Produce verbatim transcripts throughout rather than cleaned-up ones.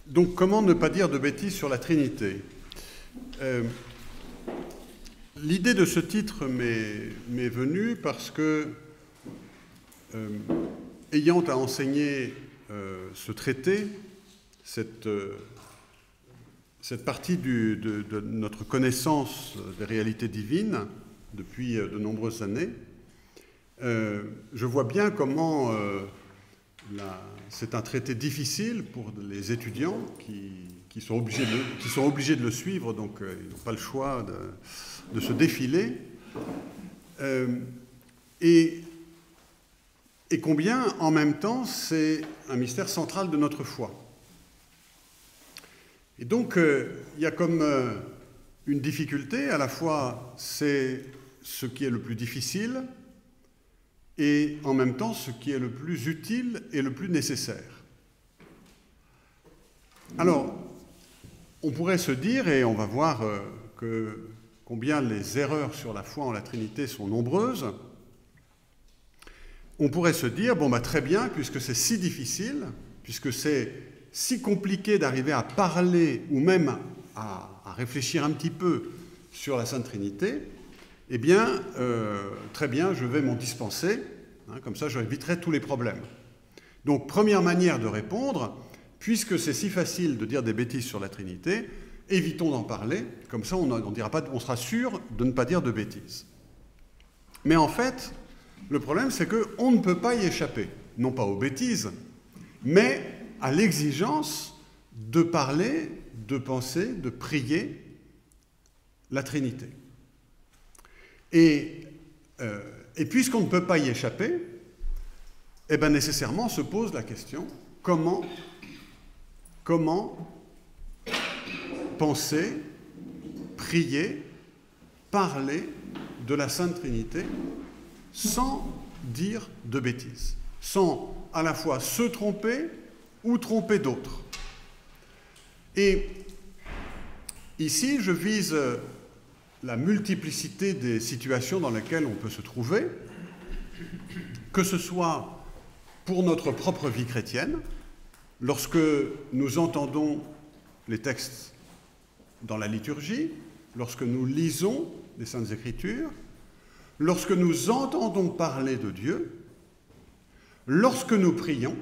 donc, comment ne pas dire de bêtises sur la Trinité? euh, L'idée de ce titre m'est venue parce que, euh, ayant à enseigner euh, ce traité, cette, euh, cette partie du, de, de notre connaissance des réalités divines depuis de nombreuses années, euh, je vois bien comment euh, c'est un traité difficile pour les étudiants qui, qui, sont, obligés de, qui sont obligés de le suivre, donc euh, ils n'ont pas le choix de, de se défiler. Euh, et, et combien, en même temps, c'est un mystère central de notre foi. Et donc, euh, il y a comme euh, une difficulté, à la fois, c'est ce qui est le plus difficile, et en même temps ce qui est le plus utile et le plus nécessaire. Alors, on pourrait se dire, et on va voir euh, que combien les erreurs sur la foi en la Trinité sont nombreuses, on pourrait se dire, bon, bah, très bien, puisque c'est si difficile, puisque c'est si compliqué d'arriver à parler ou même à, à réfléchir un petit peu sur la Sainte Trinité, eh bien, euh, très bien, je vais m'en dispenser, hein, comme ça j'éviterai tous les problèmes. Donc, première manière de répondre, puisque c'est si facile de dire des bêtises sur la Trinité, évitons d'en parler, comme ça on, on, dira pas, on sera sûr de ne pas dire de bêtises. Mais en fait, le problème c'est qu'on ne peut pas y échapper, non pas aux bêtises, mais à l'exigence de parler, de penser, de prier la Trinité. Et, euh, et puisqu'on ne peut pas y échapper, eh bien nécessairement se pose la question, comment, comment penser, prier, parler de la Sainte Trinité sans dire de bêtises, sans à la fois se tromper ou tromper d'autres. Et ici, je vise la multiplicité des situations dans lesquelles on peut se trouver, que ce soit pour notre propre vie chrétienne, lorsque nous entendons les textes dans la liturgie, lorsque nous lisons les Saintes Écritures, lorsque nous entendons parler de Dieu, lorsque nous prions,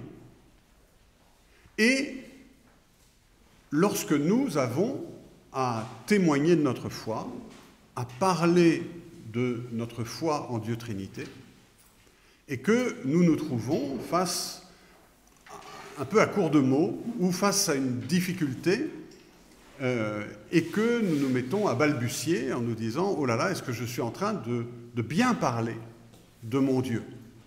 et lorsque nous avons à témoigner de notre foi, à parler de notre foi en Dieu Trinité, et que nous nous trouvons face, un peu à court de mots, ou face à une difficulté, euh, et que nous nous mettons à balbutier en nous disant « Oh là là, est-ce que je suis en train de, de bien parler de mon Dieu ?»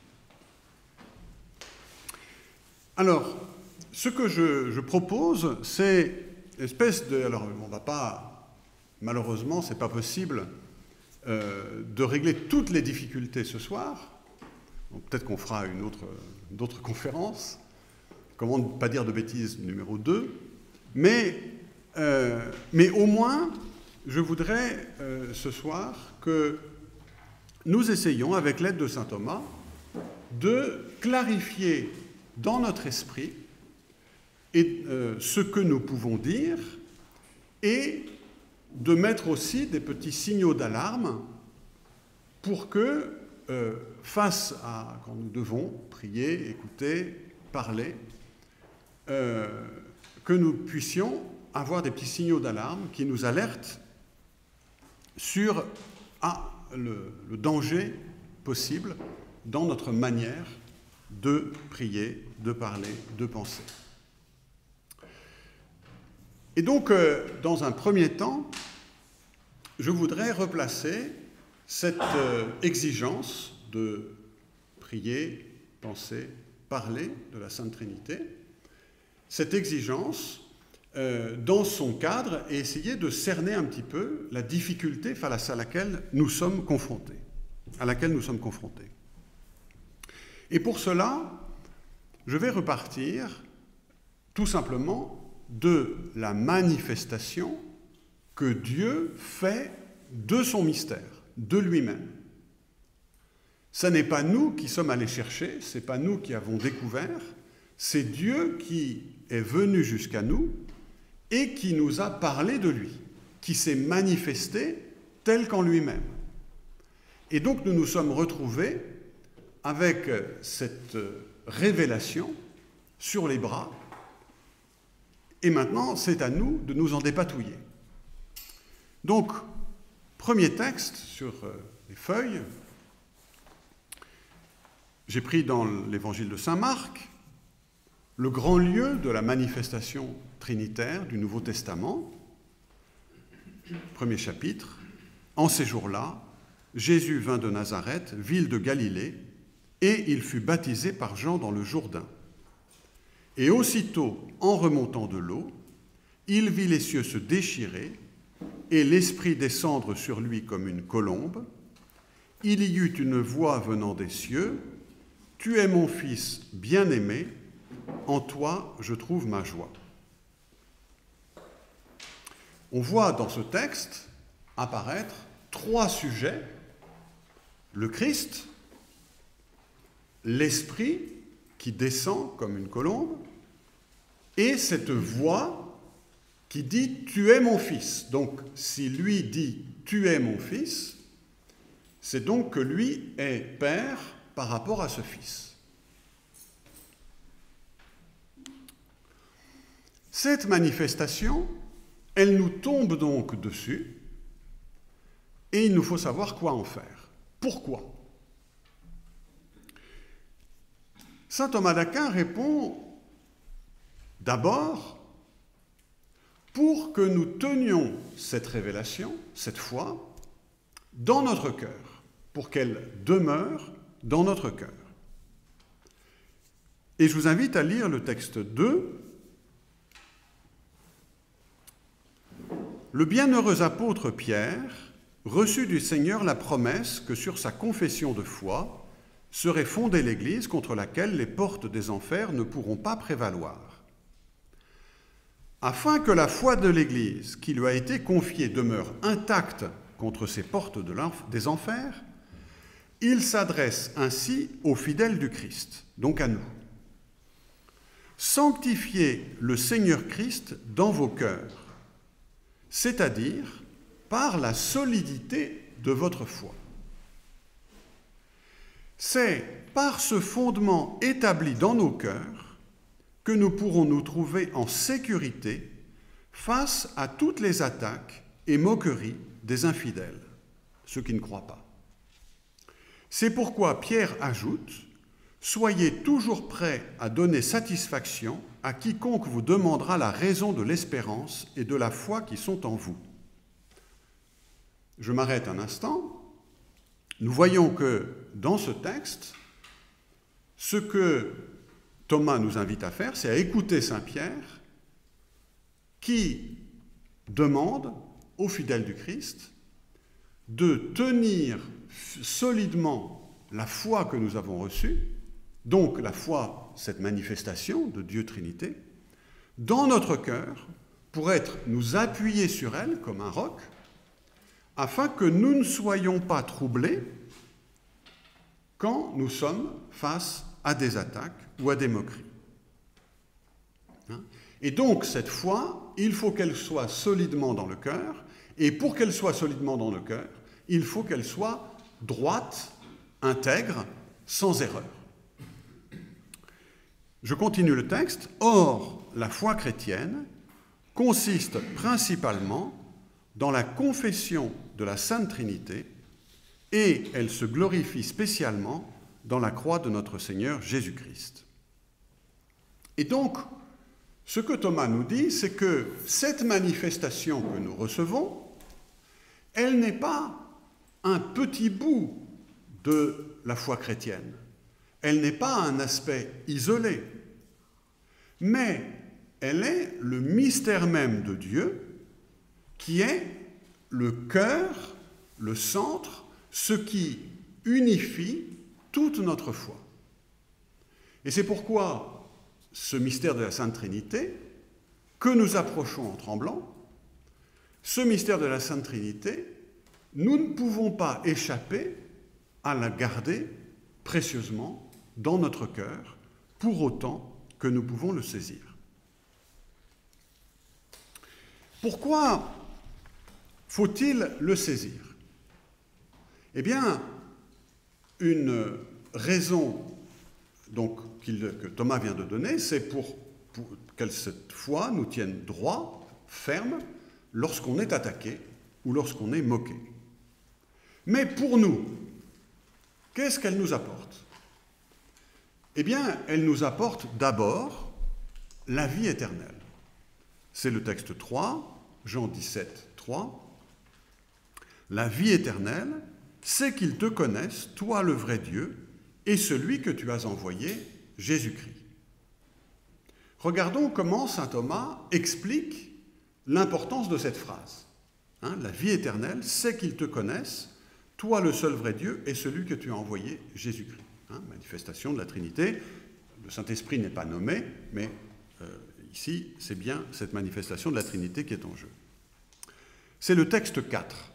Alors, ce que je, je propose, c'est une espèce de... Alors, on ne va pas... Malheureusement, ce n'est pas possible euh, de régler toutes les difficultés ce soir. Peut-être qu'on fera une autre, une autre conférence. Comment ne pas dire de bêtises numéro deux. Mais, euh, mais au moins, je voudrais euh, ce soir que nous essayions, avec l'aide de saint Thomas, de clarifier dans notre esprit et, euh, ce que nous pouvons dire et de mettre aussi des petits signaux d'alarme pour que, euh, face à quand nous devons prier, écouter, parler, euh, que nous puissions avoir des petits signaux d'alarme qui nous alertent sur ah, le, le danger possible dans notre manière de prier, de parler, de penser. Et donc, euh, dans un premier temps, je voudrais replacer cette euh, exigence de prier, penser, parler de la Sainte Trinité, cette exigence euh, dans son cadre et essayer de cerner un petit peu la difficulté face à laquelle nous sommes confrontés, à laquelle nous sommes confrontés. Et pour cela, je vais repartir tout simplement de la manifestation que Dieu fait de son mystère, de lui-même. Ce n'est pas nous qui sommes allés chercher, ce n'est pas nous qui avons découvert, c'est Dieu qui est venu jusqu'à nous et qui nous a parlé de lui, qui s'est manifesté tel qu'en lui-même. Et donc nous nous sommes retrouvés avec cette révélation sur les bras, et maintenant c'est à nous de nous en dépatouiller. Donc, premier texte sur les feuilles, j'ai pris dans l'évangile de saint Marc, le grand lieu de la manifestation trinitaire du Nouveau Testament, premier chapitre. En ces jours-là, Jésus vint de Nazareth, ville de Galilée, et il fut baptisé par Jean dans le Jourdain. Et aussitôt, en remontant de l'eau, il vit les cieux se déchirer et l'Esprit descendre sur lui comme une colombe. Il y eut une voix venant des cieux, « Tu es mon Fils bien-aimé, en toi je trouve ma joie. » On voit dans ce texte apparaître trois sujets: le Christ, l'Esprit qui descend comme une colombe, et cette voix qui dit « Tu es mon Fils ». Donc, si lui dit « Tu es mon Fils », c'est donc que lui est Père par rapport à ce Fils. Cette manifestation, elle nous tombe donc dessus, et il nous faut savoir quoi en faire. Pourquoi ? Saint Thomas d'Aquin répond d'abord pour que nous tenions cette révélation, cette foi, dans notre cœur, pour qu'elle demeure dans notre cœur. Et je vous invite à lire le texte deux. Le bienheureux apôtre Pierre reçut du Seigneur la promesse que sur sa confession de foi serait fondée l'Église contre laquelle les portes des enfers ne pourront pas prévaloir. Afin que la foi de l'Église qui lui a été confiée demeure intacte contre ces portes de des enfers, il s'adresse ainsi aux fidèles du Christ, donc à nous. Sanctifiez le Seigneur Christ dans vos cœurs, c'est-à-dire par la solidité de votre foi. C'est par ce fondement établi dans nos cœurs que nous pourrons nous trouver en sécurité face à toutes les attaques et moqueries des infidèles, ceux qui ne croient pas. C'est pourquoi Pierre ajoute « Soyez toujours prêts à donner satisfaction à quiconque vous demandera la raison de l'espérance et de la foi qui sont en vous. » Je m'arrête un instant. Nous voyons que dans ce texte, ce que Thomas nous invite à faire, c'est à écouter saint Pierre qui demande aux fidèles du Christ de tenir solidement la foi que nous avons reçue, donc la foi, cette manifestation de Dieu Trinité, dans notre cœur, pour être, nous appuyer sur elle comme un roc, afin que nous ne soyons pas troublés quand nous sommes face à des attaques ou à des moqueries. Et donc, cette foi, il faut qu'elle soit solidement dans le cœur, et pour qu'elle soit solidement dans le cœur, il faut qu'elle soit droite, intègre, sans erreur. Je continue le texte. « Or, la foi chrétienne consiste principalement dans la confession de la Sainte Trinité, et elle se glorifie spécialement dans la croix de notre Seigneur Jésus-Christ. » Et donc, ce que Thomas nous dit, c'est que cette manifestation que nous recevons, elle n'est pas un petit bout de la foi chrétienne. Elle n'est pas un aspect isolé, mais elle est le mystère même de Dieu qui est le cœur, le centre, ce qui unifie toute notre foi. Et c'est pourquoi ce mystère de la Sainte Trinité, que nous approchons en tremblant, ce mystère de la Sainte Trinité, nous ne pouvons pas échapper à la garder précieusement dans notre cœur, pour autant que nous pouvons le saisir. Pourquoi faut-il le saisir? Eh bien, une raison donc, que Thomas vient de donner, c'est pour, pour que cette foi nous tienne droit, ferme, lorsqu'on est attaqué ou lorsqu'on est moqué. Mais pour nous, qu'est-ce qu'elle nous apporte? Eh bien, elle nous apporte d'abord la vie éternelle. C'est le texte trois, Jean dix-sept, trois. La vie éternelle, c'est qu'ils te connaissent, toi le vrai Dieu, et celui que tu as envoyé, Jésus-Christ. Regardons comment saint Thomas explique l'importance de cette phrase. Hein, la vie éternelle, c'est qu'ils te connaissent, toi le seul vrai Dieu, et celui que tu as envoyé, Jésus-Christ. Hein, manifestation de la Trinité. Le Saint-Esprit n'est pas nommé, mais euh, ici, c'est bien cette manifestation de la Trinité qui est en jeu. C'est le texte quatre.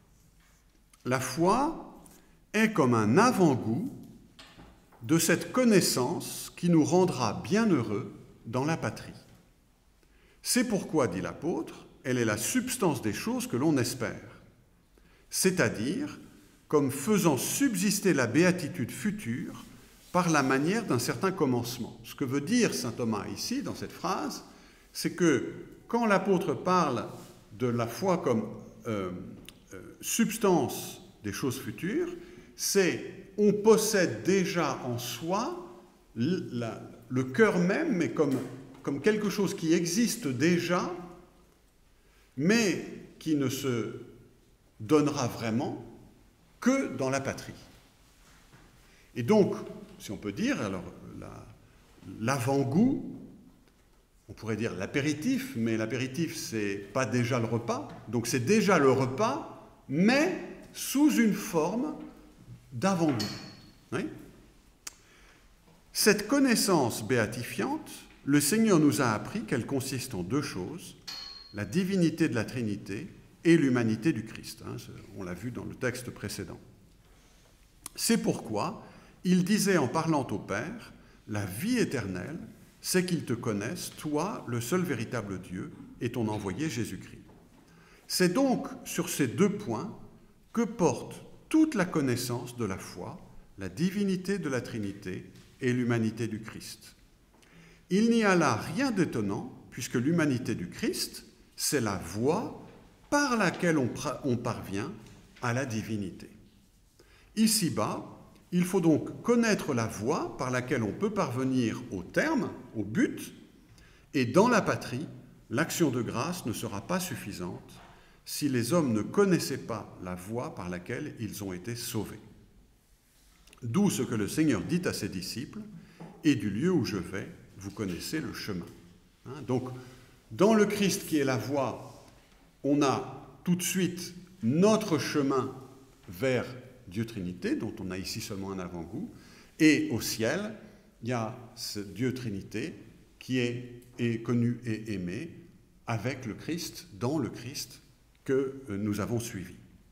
La foi est comme un avant-goût de cette connaissance qui nous rendra bienheureux dans la patrie. C'est pourquoi, dit l'apôtre, elle est la substance des choses que l'on espère, c'est-à-dire comme faisant subsister la béatitude future par la manière d'un certain commencement. Ce que veut dire saint Thomas ici, dans cette phrase, c'est que quand l'apôtre parle de la foi comme euh, euh, substance des choses futures, c'est on possède déjà en soi le, la, le cœur même, mais comme, comme quelque chose qui existe déjà, mais qui ne se donnera vraiment que dans la patrie. Et donc, si on peut dire, alors la, l'avant-goût, on pourrait dire l'apéritif, mais l'apéritif, c'est pas déjà le repas, donc c'est déjà le repas, mais sous une forme d'avant-goût. Oui? Cette connaissance béatifiante, le Seigneur nous a appris qu'elle consiste en deux choses, la divinité de la Trinité et l'humanité du Christ. Hein, on l'a vu dans le texte précédent. C'est pourquoi il disait en parlant au Père, la vie éternelle, c'est qu'ils te connaissent, toi, le seul véritable Dieu, et ton envoyé Jésus-Christ. C'est donc sur ces deux points que porte toute la connaissance de la foi, la divinité de la Trinité et l'humanité du Christ. Il n'y a là rien d'étonnant, puisque l'humanité du Christ, c'est la voie par laquelle on, on parvient à la divinité. Ici-bas, il faut donc connaître la voie par laquelle on peut parvenir au terme, au but, et dans la patrie, l'action de grâce ne sera pas suffisante si les hommes ne connaissaient pas la voie par laquelle ils ont été sauvés. D'où ce que le Seigneur dit à ses disciples, « Et du lieu où je vais, vous connaissez le chemin. » Hein, donc, dans le Christ qui est la voie, on a tout de suite notre chemin vers Dieu Trinité, dont on a ici seulement un avant-goût, et au ciel, il y a ce Dieu Trinité qui est, est connu et aimé avec le Christ, dans le Christ que nous avons suivi.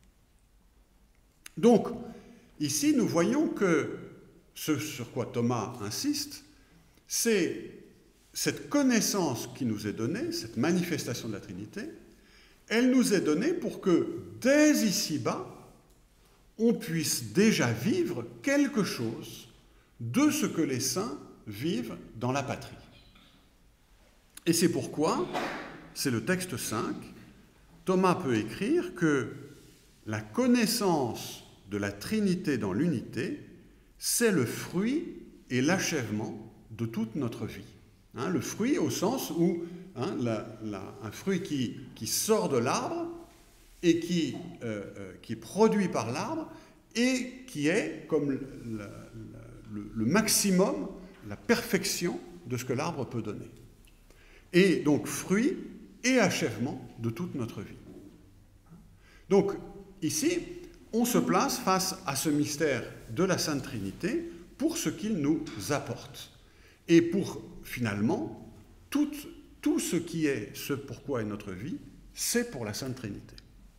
Donc, ici, nous voyons que ce sur quoi Thomas insiste, c'est cette connaissance qui nous est donnée, cette manifestation de la Trinité, elle nous est donnée pour que, dès ici-bas, on puisse déjà vivre quelque chose de ce que les saints vivent dans la patrie. Et c'est pourquoi, c'est le texte cinq, Thomas peut écrire que la connaissance de la Trinité dans l'unité, c'est le fruit et l'achèvement de toute notre vie. Hein, le fruit au sens où hein, la, la, un fruit qui, qui sort de l'arbre et qui, euh, euh, qui est produit par l'arbre et qui est comme le, le, le maximum, la perfection de ce que l'arbre peut donner. Et donc fruit et achèvement de toute notre vie. Donc ici, on se place face à ce mystère de la Sainte Trinité pour ce qu'il nous apporte. Et pour, finalement, tout, tout ce qui est ce pourquoi est notre vie, c'est pour la Sainte Trinité.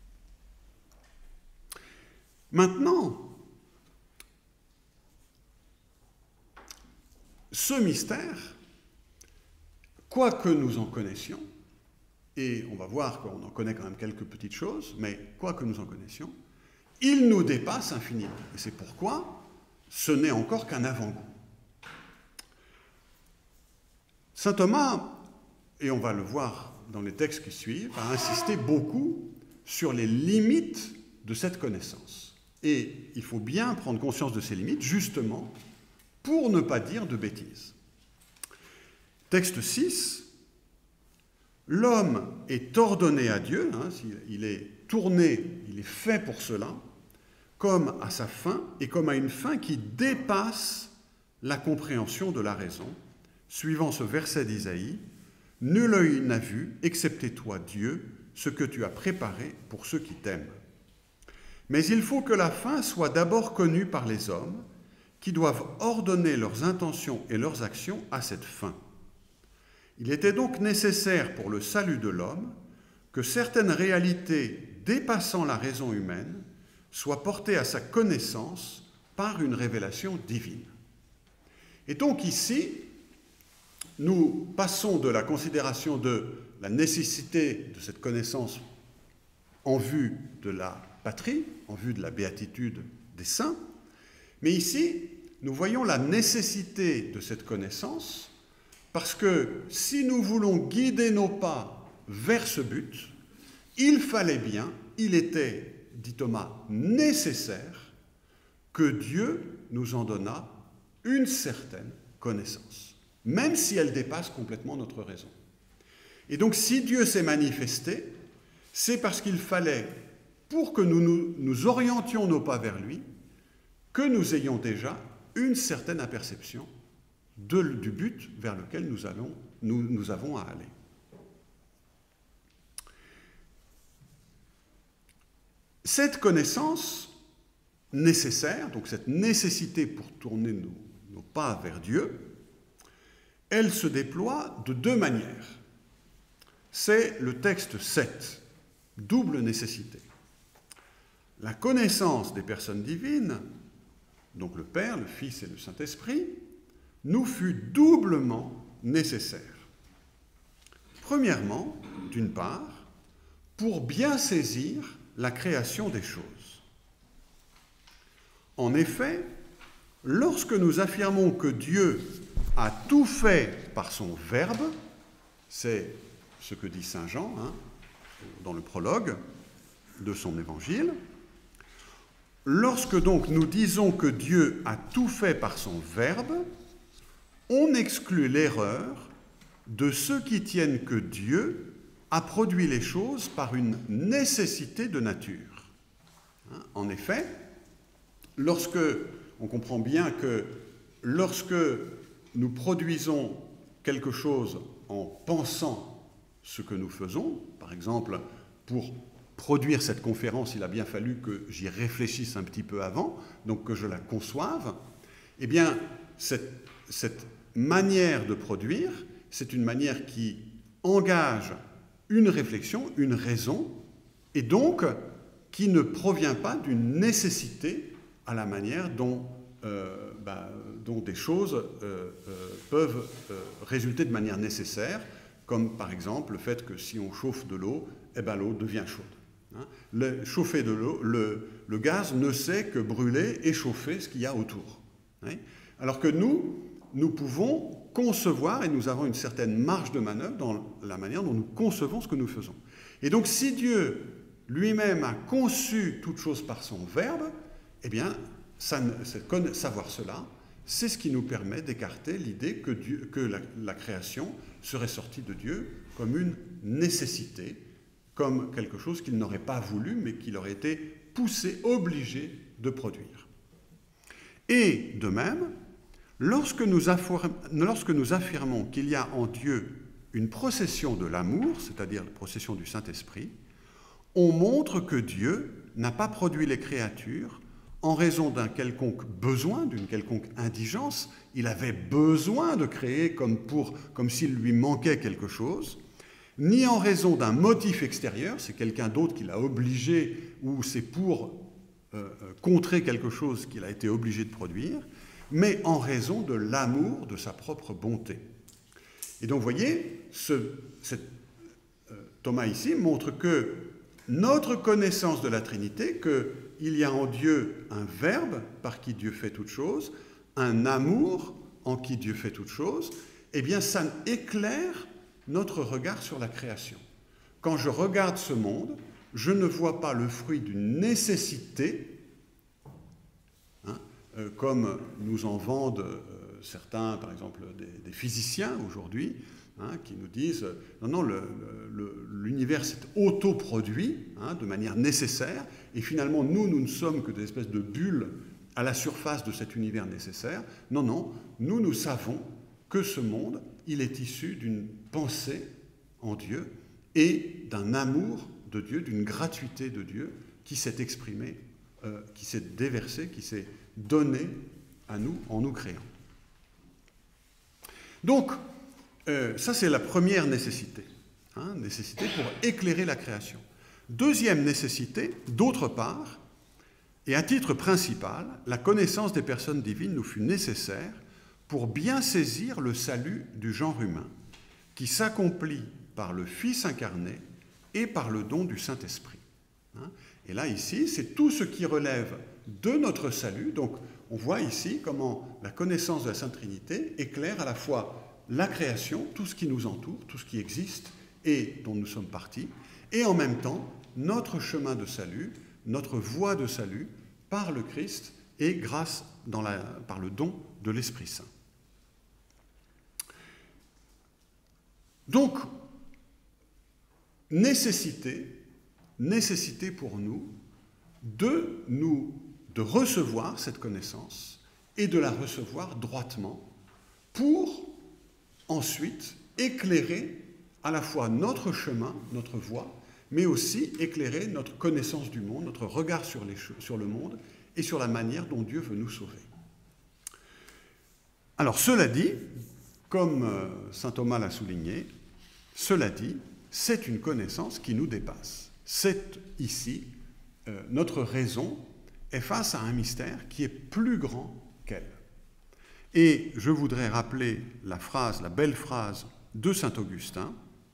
Maintenant, ce mystère, quoi que nous en connaissions, et on va voir qu'on en connaît quand même quelques petites choses, mais quoi que nous en connaissions, il nous dépasse infiniment. Et c'est pourquoi ce n'est encore qu'un avant-goût. Saint Thomas, et on va le voir dans les textes qui suivent, a insisté beaucoup sur les limites de cette connaissance. Et il faut bien prendre conscience de ces limites, justement, pour ne pas dire de bêtises. Texte six, l'homme est ordonné à Dieu, hein, il est tourné, il est fait pour cela, comme à sa fin et comme à une fin qui dépasse la compréhension de la raison, suivant ce verset d'Isaïe, « Nul œil n'a vu, excepté toi, Dieu, ce que tu as préparé pour ceux qui t'aiment. Mais il faut que la fin soit d'abord connue par les hommes, qui doivent ordonner leurs intentions et leurs actions à cette fin. Il était donc nécessaire pour le salut de l'homme que certaines réalités dépassant la raison humaine soient portées à sa connaissance par une révélation divine. » Et donc ici, nous passons de la considération de la nécessité de cette connaissance en vue de la patrie, en vue de la béatitude des saints, mais ici, nous voyons la nécessité de cette connaissance parce que si nous voulons guider nos pas vers ce but, il fallait bien, il était, dit Thomas, nécessaire que Dieu nous en donnât une certaine connaissance, même si elle dépasse complètement notre raison. Et donc, si Dieu s'est manifesté, c'est parce qu'il fallait, pour que nous, nous nous orientions nos pas vers lui, que nous ayons déjà une certaine aperception de, du but vers lequel nous, allons, nous, nous avons à aller. Cette connaissance nécessaire, donc cette nécessité pour tourner nos, nos pas vers Dieu, elle se déploie de deux manières. C'est le texte sept, double nécessité. La connaissance des personnes divines, donc le Père, le Fils et le Saint-Esprit, nous fut doublement nécessaire. Premièrement, d'une part, pour bien saisir la création des choses. En effet, lorsque nous affirmons que Dieu a tout fait par son Verbe, c'est ce que dit saint Jean hein, dans le prologue de son évangile, lorsque donc nous disons que Dieu a tout fait par son Verbe, on exclut l'erreur de ceux qui tiennent que Dieu a produit les choses par une nécessité de nature. En effet, lorsque on comprend bien que lorsque nous produisons quelque chose en pensant ce que nous faisons, par exemple, pour produire cette conférence, il a bien fallu que j'y réfléchisse un petit peu avant, donc que je la conçoive, eh bien, cette, cette manière de produire, c'est une manière qui engage une réflexion, une raison, et donc qui ne provient pas d'une nécessité à la manière dont, euh, bah, dont des choses euh, euh, peuvent euh, résulter de manière nécessaire, comme par exemple le fait que si on chauffe de l'eau, eh ben, l'eau devient chaude. Hein. Le, chauffer de l'eau, le, le gaz ne sait que brûler et chauffer ce qu'il y a autour. Hein. Alors que nous, nous pouvons concevoir, et nous avons une certaine marge de manœuvre dans la manière dont nous concevons ce que nous faisons. Et donc si Dieu lui-même a conçu toute chose par son Verbe, eh bien, ça, savoir cela, c'est ce qui nous permet d'écarter l'idée que, Dieu, que la, la création serait sortie de Dieu comme une nécessité, comme quelque chose qu'il n'aurait pas voulu, mais qu'il aurait été poussé, obligé de produire. Et de même, lorsque nous, affirm, lorsque nous affirmons qu'il y a en Dieu une procession de l'amour, c'est-à-dire la procession du Saint-Esprit, on montre que Dieu n'a pas produit les créatures en raison d'un quelconque besoin, d'une quelconque indigence. Il avait besoin de créer comme, pour, comme s'il lui manquait quelque chose, ni en raison d'un motif extérieur, c'est quelqu'un d'autre qui l'a obligé, ou c'est pour euh, contrer quelque chose qu'il a été obligé de produire, mais en raison de l'amour de sa propre bonté. Et donc, vous voyez, ce, cette, euh, Thomas ici montre que notre connaissance de la Trinité, qu'il y a en Dieu un Verbe par qui Dieu fait toutes choses, un amour en qui Dieu fait toutes choses, eh bien, ça éclaire notre regard sur la création. Quand je regarde ce monde, je ne vois pas le fruit d'une nécessité, hein, euh, comme nous en vendent euh, certains, par exemple, des, des physiciens aujourd'hui, hein, qui nous disent euh, non, non, le, le, l'univers s'est autoproduit, hein, de manière nécessaire, et finalement, nous, nous ne sommes que des espèces de bulles à la surface de cet univers nécessaire. Non, non, nous, nous savons que ce monde, il est issu d'une pensée en Dieu et d'un amour de Dieu, d'une gratuité de Dieu qui s'est exprimée, euh, qui s'est déversée, qui s'est donnée à nous en nous créant. Donc, euh, ça c'est la première nécessité, hein, nécessité pour éclairer la création. Deuxième nécessité, d'autre part, et à titre principal, la connaissance des personnes divines nous fut nécessaire pour bien saisir le salut du genre humain, qui s'accomplit par le Fils incarné et par le don du Saint-Esprit. Et là, ici, c'est tout ce qui relève de notre salut. Donc, on voit ici comment la connaissance de la Sainte Trinité éclaire à la fois la création, tout ce qui nous entoure, tout ce qui existe et dont nous sommes partis, et en même temps, notre chemin de salut, notre voie de salut par le Christ et grâce dans la, par le don de l'Esprit Saint. Donc, nécessité, nécessité pour nous de, nous de recevoir cette connaissance et de la recevoir droitement pour ensuite éclairer à la fois notre chemin, notre voie, mais aussi éclairer notre connaissance du monde, notre regard sur, les, sur le monde et sur la manière dont Dieu veut nous sauver. Alors, cela dit, comme saint Thomas l'a souligné, cela dit, c'est une connaissance qui nous dépasse. C'est ici, euh, notre raison est face à un mystère qui est plus grand qu'elle. Et je voudrais rappeler la phrase, la belle phrase de saint Augustin,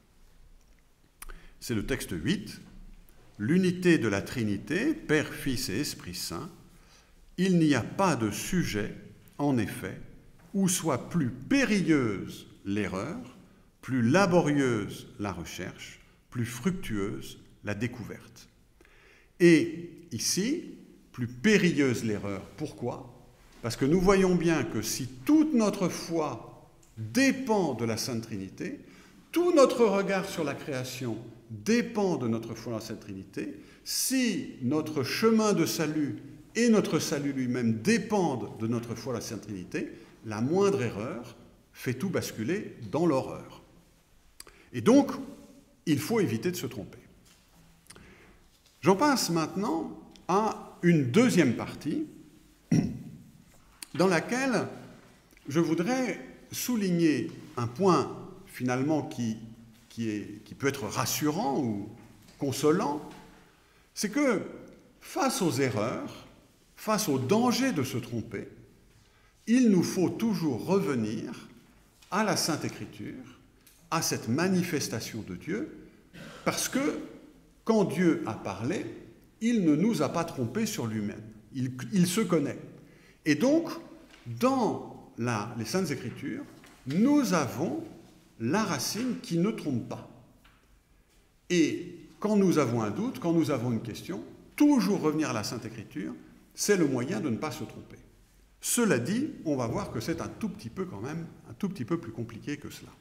c'est le texte huit, « L'unité de la Trinité, Père, Fils et Esprit Saint, il n'y a pas de sujet, en effet, où soit plus périlleuse l'erreur, plus laborieuse la recherche, plus fructueuse la découverte. » Et ici, plus périlleuse l'erreur. Pourquoi ? Parce que nous voyons bien que si toute notre foi dépend de la Sainte Trinité, tout notre regard sur la création dépend de notre foi dans la Sainte Trinité, si notre chemin de salut et notre salut lui-même dépendent de notre foi dans la Sainte Trinité, la moindre erreur fait tout basculer dans l'horreur. Et donc, il faut éviter de se tromper. J'en passe maintenant à une deuxième partie dans laquelle je voudrais souligner un point finalement qui, qui, est, qui peut être rassurant ou consolant, c'est que face aux erreurs, face au danger de se tromper, il nous faut toujours revenir à la Sainte Écriture, à cette manifestation de Dieu, parce que quand Dieu a parlé, il ne nous a pas trompés sur lui-même. Il, il se connaît. Et donc, dans la, les Saintes Écritures, nous avons la racine qui ne trompe pas. Et quand nous avons un doute, quand nous avons une question, toujours revenir à la Sainte Écriture, c'est le moyen de ne pas se tromper. Cela dit, on va voir que c'est un tout petit peu quand même, un tout petit peu plus compliqué que cela.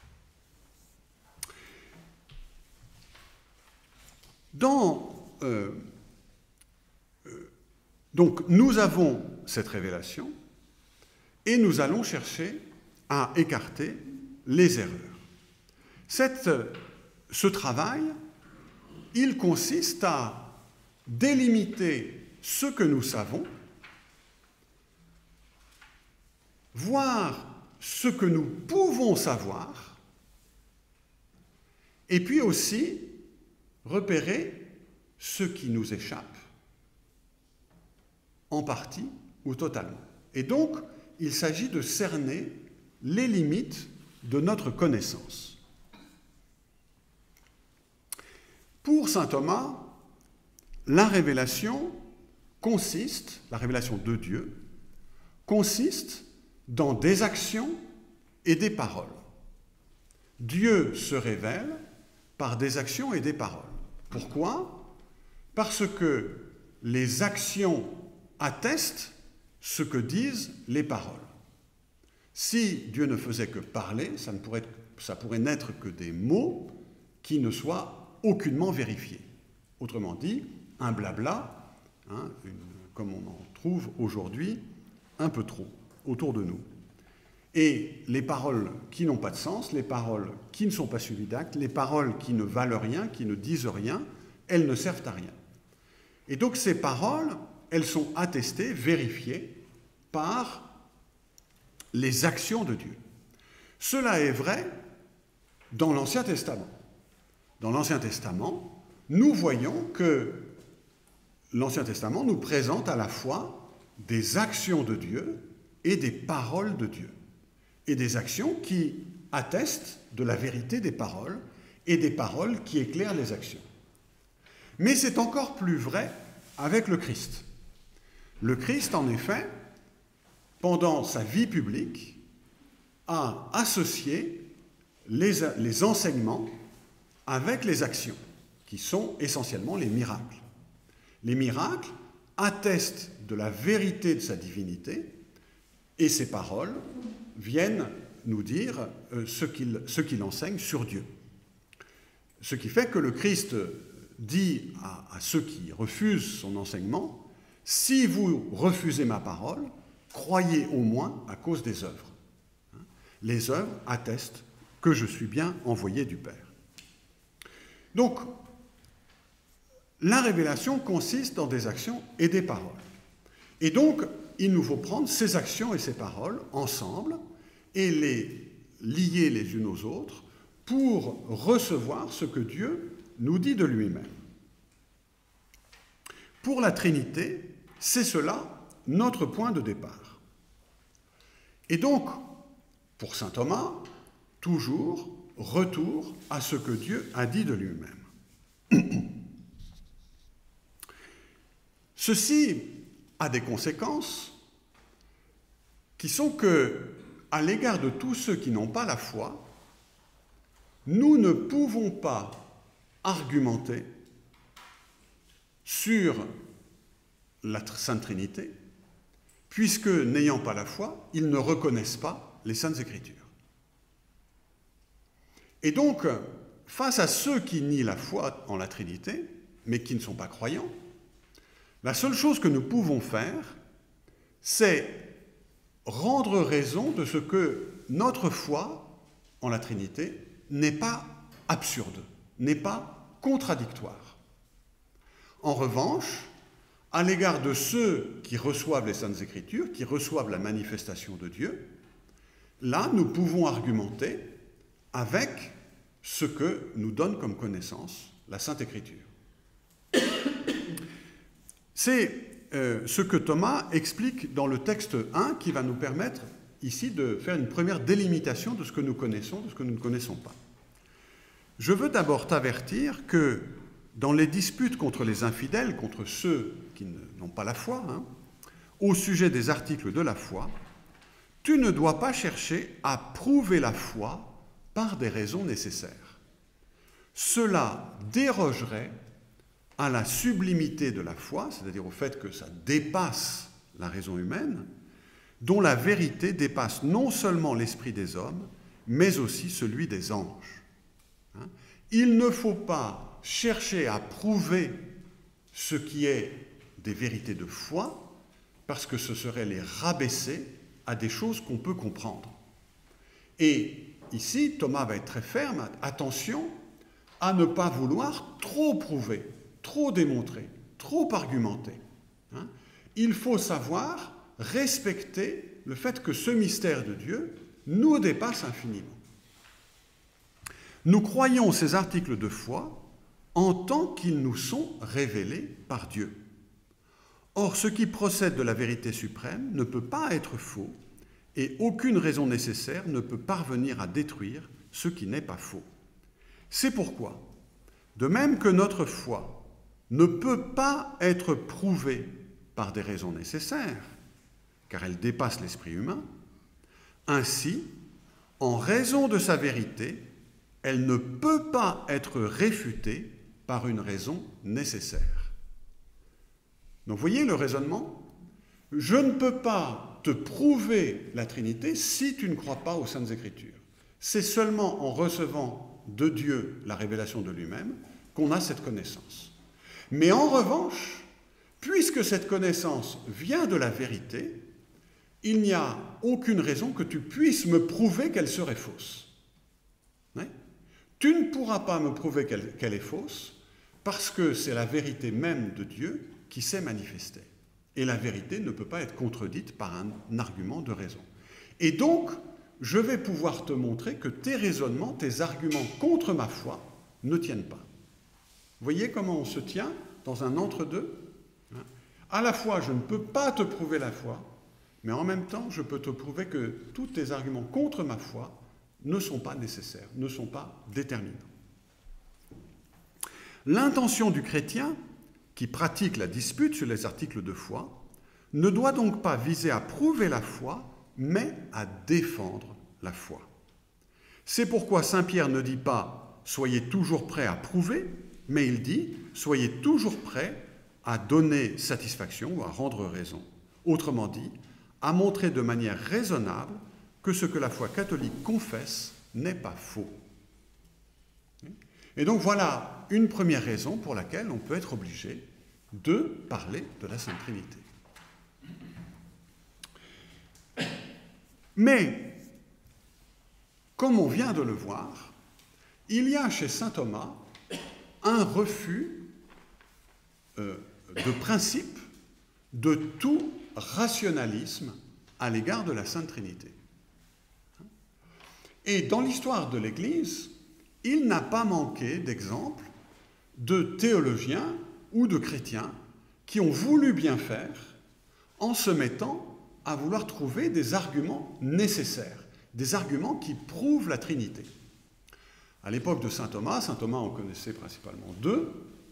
Dans, euh, euh, donc, nous avons cette révélation et nous allons chercher à écarter les erreurs. Cette, ce travail, il consiste à délimiter ce que nous savons, voir ce que nous pouvons savoir, et puis aussi repérer ce qui nous échappe, en partie ou totalement. Et donc, il s'agit de cerner les limites de notre connaissance. Pour saint Thomas, la révélation consiste, la révélation de Dieu, consiste dans des actions et des paroles. Dieu se révèle par des actions et des paroles. Pourquoi? Parce que les actions attestent ce que disent les paroles. Si Dieu ne faisait que parler, ça ne pourrait, ça pourrait n'être que des mots qui ne soient aucunement vérifiés. Autrement dit, un blabla, hein, une, comme on en trouve aujourd'hui un peu trop autour de nous. Et les paroles qui n'ont pas de sens, les paroles qui ne sont pas suivies d'actes, les paroles qui ne valent rien, qui ne disent rien, elles ne servent à rien. Et donc ces paroles, elles sont attestées, vérifiées par les actions de Dieu. Cela est vrai dans l'Ancien Testament. Dans l'Ancien Testament, nous voyons que l'Ancien Testament nous présente à la fois des actions de Dieu et des paroles de Dieu. Et des actions qui attestent de la vérité des paroles et des paroles qui éclairent les actions. Mais c'est encore plus vrai avec le Christ. Le Christ, en effet, pendant sa vie publique, a associé les, les enseignements avec les actions, qui sont essentiellement les miracles. Les miracles attestent de la vérité de sa divinité, et ses paroles viennent nous dire ce qu'il, ce qu'il enseigne sur Dieu. Ce qui fait que le Christ dit à, à ceux qui refusent son enseignement, « Si vous refusez ma parole, croyez au moins à cause des œuvres. » Les œuvres attestent que je suis bien envoyé du Père. Donc, la révélation consiste dans des actions et des paroles. Et donc, il nous faut prendre ces actions et ces paroles ensemble et les lier les unes aux autres pour recevoir ce que Dieu nous dit de lui-même. Pour la Trinité, c'est cela notre point de départ. Et donc, pour saint Thomas, toujours retour à ce que Dieu a dit de lui-même. Ceci a des conséquences qui sont que, à l'égard de tous ceux qui n'ont pas la foi, nous ne pouvons pas argumenter sur la Sainte Trinité, puisque, n'ayant pas la foi, ils ne reconnaissent pas les Saintes Écritures. Et donc, face à ceux qui nient la foi en la Trinité, mais qui ne sont pas croyants, la seule chose que nous pouvons faire, c'est rendre raison de ce que notre foi en la Trinité n'est pas absurde, n'est pas contradictoire. En revanche, à l'égard de ceux qui reçoivent les Saintes Écritures, qui reçoivent la manifestation de Dieu, là, nous pouvons argumenter avec ce que nous donne comme connaissance la Sainte Écriture. C'est euh, ce que Thomas explique dans le texte un qui va nous permettre ici de faire une première délimitation de ce que nous connaissons, de ce que nous ne connaissons pas. Je veux d'abord t'avertir que dans les disputes contre les infidèles, contre ceux qui n'ont pas la foi, hein, au sujet des articles de la foi, tu ne dois pas chercher à prouver la foi par des raisons nécessaires. Cela dérogerait à la sublimité de la foi, c'est-à-dire au fait que ça dépasse la raison humaine, dont la vérité dépasse non seulement l'esprit des hommes, mais aussi celui des anges. Hein? Il ne faut pas chercher à prouver ce qui est des vérités de foi, parce que ce serait les rabaisser à des choses qu'on peut comprendre. Et ici, Thomas va être très ferme, attention à ne pas vouloir trop prouver, trop démontrer, trop argumenter. Hein? Il faut savoir respecter le fait que ce mystère de Dieu nous dépasse infiniment. Nous croyons ces articles de foi en tant qu'ils nous sont révélés par Dieu. Or, ce qui procède de la vérité suprême ne peut pas être faux, et aucune raison nécessaire ne peut parvenir à détruire ce qui n'est pas faux. C'est pourquoi, de même que notre foi ne peut pas être prouvée par des raisons nécessaires, car elle dépasse l'esprit humain, ainsi, en raison de sa vérité, elle ne peut pas être réfutée par une raison nécessaire. Donc, vous voyez le raisonnement ? Je ne peux pas te prouver la Trinité si tu ne crois pas aux Saintes Écritures. C'est seulement en recevant de Dieu la révélation de lui-même qu'on a cette connaissance. Mais en revanche, puisque cette connaissance vient de la vérité, il n'y a aucune raison que tu puisses me prouver qu'elle serait fausse. Ouais. Tu ne pourras pas me prouver qu'elle, qu'elle est fausse parce que c'est la vérité même de Dieu qui s'est manifestée. Et la vérité ne peut pas être contredite par un, un argument de raison. Et donc, je vais pouvoir te montrer que tes raisonnements, tes arguments contre ma foi ne tiennent pas. Vous voyez comment on se tient dans un entre-deux ? À la fois, je ne peux pas te prouver la foi, mais en même temps, je peux te prouver que tous tes arguments contre ma foi ne sont pas nécessaires, ne sont pas déterminants. L'intention du chrétien, qui pratique la dispute sur les articles de foi, ne doit donc pas viser à prouver la foi, mais à défendre la foi. C'est pourquoi saint Pierre ne dit pas « soyez toujours prêts à prouver », mais il dit « soyez toujours prêts à donner satisfaction ou à rendre raison ». Autrement dit, à montrer de manière raisonnable que ce que la foi catholique confesse n'est pas faux. Et donc voilà une première raison pour laquelle on peut être obligé de parler de la Sainte Trinité. Mais, comme on vient de le voir, il y a chez saint Thomas un refus euh, de principe de tout rationalisme à l'égard de la Sainte Trinité. Et dans l'histoire de l'Église, il n'a pas manqué d'exemples de théologiens ou de chrétiens qui ont voulu bien faire en se mettant à vouloir trouver des arguments nécessaires, des arguments qui prouvent la Trinité. À l'époque de saint Thomas, saint Thomas en connaissait principalement deux,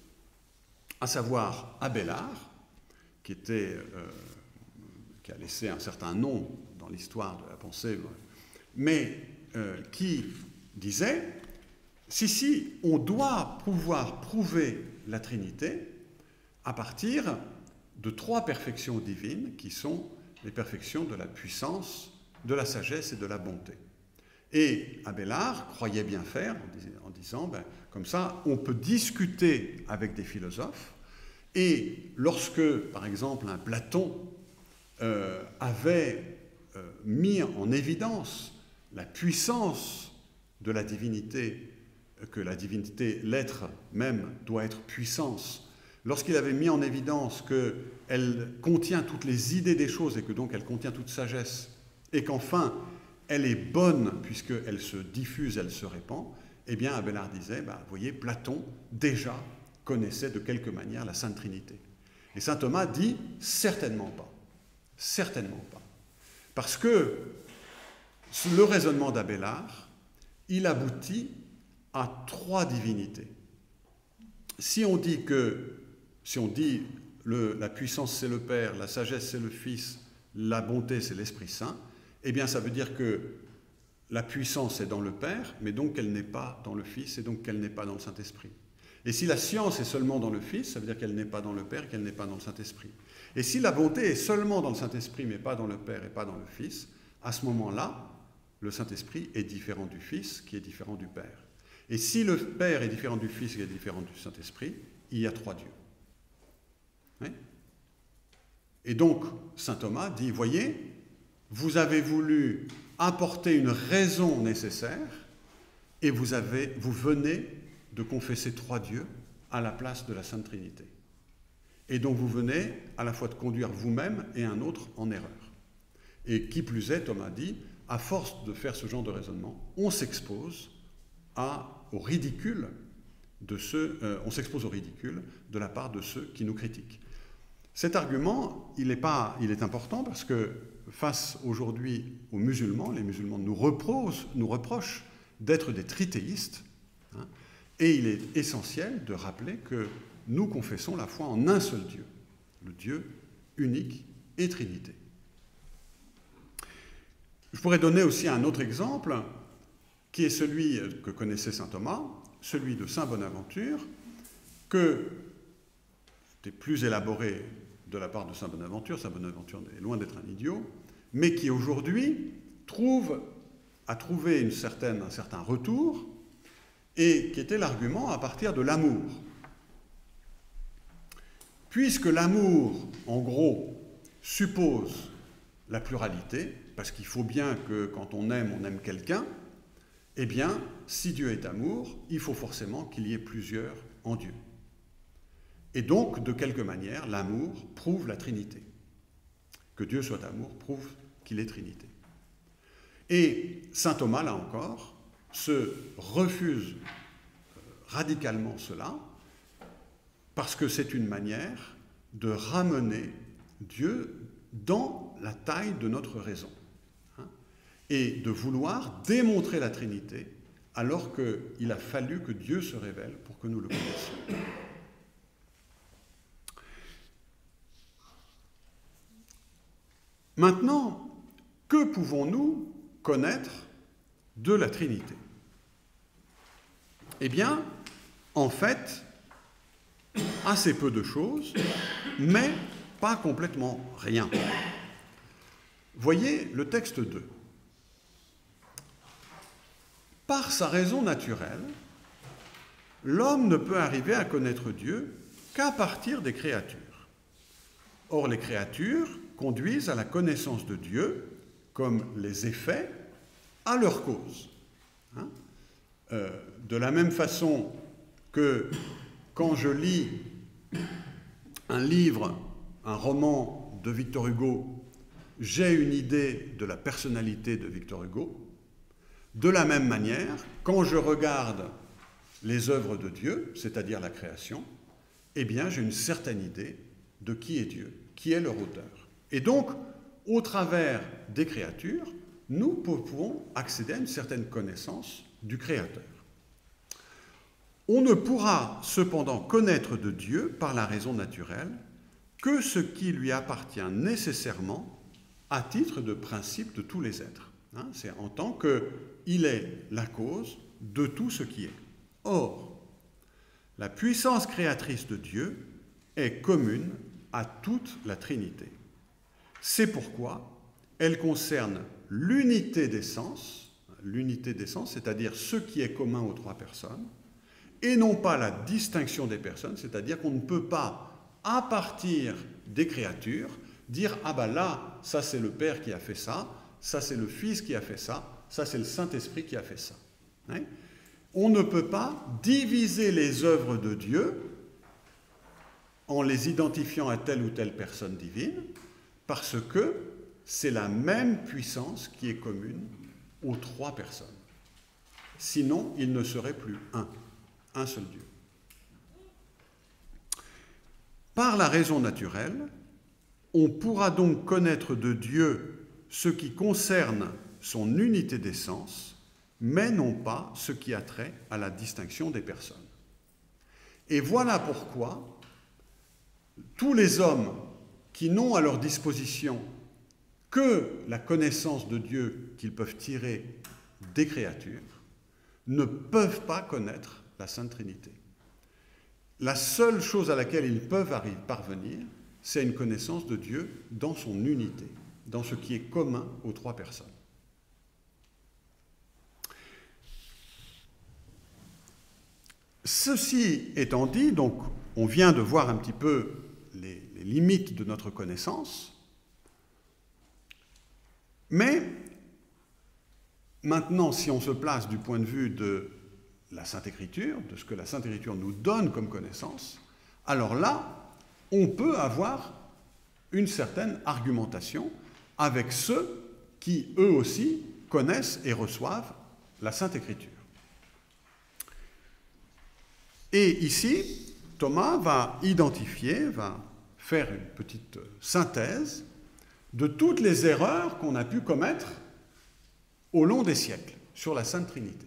à savoir Abélard, qui, était, euh, qui a laissé un certain nom dans l'histoire de la pensée, mais euh, qui disait « Si, si, on doit pouvoir prouver la Trinité à partir de trois perfections divines qui sont les perfections de la puissance, de la sagesse et de la bonté. » Et Abélard croyait bien faire en disant, ben, comme ça, on peut discuter avec des philosophes, et lorsque, par exemple, un Platon euh, avait euh, mis en évidence la puissance de la divinité, que la divinité, l'être même, doit être puissance, lorsqu'il avait mis en évidence qu'elle contient toutes les idées des choses et que donc elle contient toute sagesse, et qu'enfin, elle est bonne puisqu'elle se diffuse, elle se répand, eh bien Abélard disait, bah, vous voyez, Platon déjà connaissait de quelque manière la Sainte Trinité. Et saint Thomas dit, certainement pas, certainement pas. Parce que le raisonnement d'Abélard, il aboutit à trois divinités. Si on dit que, si on dit le, la puissance c'est le Père, la sagesse c'est le Fils, la bonté c'est l'Esprit Saint, eh bien ça veut dire que la puissance est dans le Père, mais donc qu'elle n'est pas dans le Fils, et donc qu'elle n'est pas dans le Saint-Esprit. Et si la science est seulement dans le Fils, ça veut dire qu'elle n'est pas dans le Père, qu'elle n'est pas dans le Saint-Esprit. Et si la bonté est seulement dans le Saint-Esprit, mais pas dans le Père et pas dans le Fils, à ce moment-là, le Saint-Esprit est différent du Fils, qui est différent du Père. Et si le Père est différent du Fils, qui est différent du Saint-Esprit, il y a trois dieux. Oui ? Et donc, saint Thomas dit, voyez, vous avez voulu apporter une raison nécessaire et vous, avez, vous venez de confesser trois dieux à la place de la Sainte Trinité. Et donc vous venez à la fois de conduire vous-même et un autre en erreur. Et qui plus est, Thomas dit, à force de faire ce genre de raisonnement, on s'expose à, au ridicule de ceux, euh, on s'expose au ridicule de la part de ceux qui nous critiquent. Cet argument, il est, pas, il est important parce que face aujourd'hui aux musulmans, les musulmans nous reprochent, nous reprochent d'être des trithéistes, hein, et il est essentiel de rappeler que nous confessons la foi en un seul Dieu, le Dieu unique et Trinité. Je pourrais donner aussi un autre exemple, qui est celui que connaissait saint Thomas, celui de saint Bonaventure, que c'était plus élaboré de la part de saint Bonaventure, saint Bonaventure est loin d'être un idiot, mais qui aujourd'hui trouve, a trouvé une certaine, un certain retour, et qui était l'argument à partir de l'amour. Puisque l'amour, en gros, suppose la pluralité, parce qu'il faut bien que quand on aime, on aime quelqu'un, eh bien, si Dieu est amour, il faut forcément qu'il y ait plusieurs en Dieu. Et donc, de quelque manière, l'amour prouve la Trinité. Que Dieu soit amour prouve qu'il est Trinité. Et saint Thomas, là encore, se refuse radicalement cela, parce que c'est une manière de ramener Dieu dans la taille de notre raison, hein, et de vouloir démontrer la Trinité, alors qu'il a fallu que Dieu se révèle pour que nous le connaissions. Maintenant, que pouvons-nous connaître de la Trinité? Eh bien, en fait, assez peu de choses, mais pas complètement rien. Voyez le texte deux. Par sa raison naturelle, l'homme ne peut arriver à connaître Dieu qu'à partir des créatures. Or, les créatures conduisent à la connaissance de Dieu comme les effets à leur cause. Hein? Euh, de la même façon que quand je lis un livre, un roman de Victor Hugo, j'ai une idée de la personnalité de Victor Hugo. De la même manière, quand je regarde les œuvres de Dieu, c'est-à-dire la création, eh bien, j'ai une certaine idée de qui est Dieu, qui est leur auteur. Et donc, au travers des créatures, nous pouvons accéder à une certaine connaissance du Créateur. On ne pourra cependant connaître de Dieu par la raison naturelle que ce qui lui appartient nécessairement à titre de principe de tous les êtres. Hein, c'est en tant qu'il est la cause de tout ce qui est. Or, la puissance créatrice de Dieu est commune à toute la Trinité. C'est pourquoi elle concerne l'unité d'essence, l'unité d'essence, c'est-à-dire ce qui est commun aux trois personnes, et non pas la distinction des personnes, c'est-à-dire qu'on ne peut pas, à partir des créatures, dire « Ah ben là, ça c'est le Père qui a fait ça, ça c'est le Fils qui a fait ça, ça c'est le Saint-Esprit qui a fait ça. Hein » On ne peut pas diviser les œuvres de Dieu en les identifiant à telle ou telle personne divine, parce que c'est la même puissance qui est commune aux trois personnes. Sinon, il ne serait plus un, un seul Dieu. Par la raison naturelle, on pourra donc connaître de Dieu ce qui concerne son unité d'essence, mais non pas ce qui a trait à la distinction des personnes. Et voilà pourquoi tous les hommes qui n'ont à leur disposition que la connaissance de Dieu qu'ils peuvent tirer des créatures ne peuvent pas connaître la Sainte Trinité. La seule chose à laquelle ils peuvent arriver, parvenir, c'est une connaissance de Dieu dans son unité, dans ce qui est commun aux trois personnes. Ceci étant dit, donc, on vient de voir un petit peu les, les limites de notre connaissance, mais maintenant, si on se place du point de vue de la Sainte Écriture, de ce que la Sainte Écriture nous donne comme connaissance, alors là, on peut avoir une certaine argumentation avec ceux qui, eux aussi, connaissent et reçoivent la Sainte Écriture. Et ici, Thomas va identifier, va faire une petite synthèse de toutes les erreurs qu'on a pu commettre au long des siècles sur la Sainte Trinité.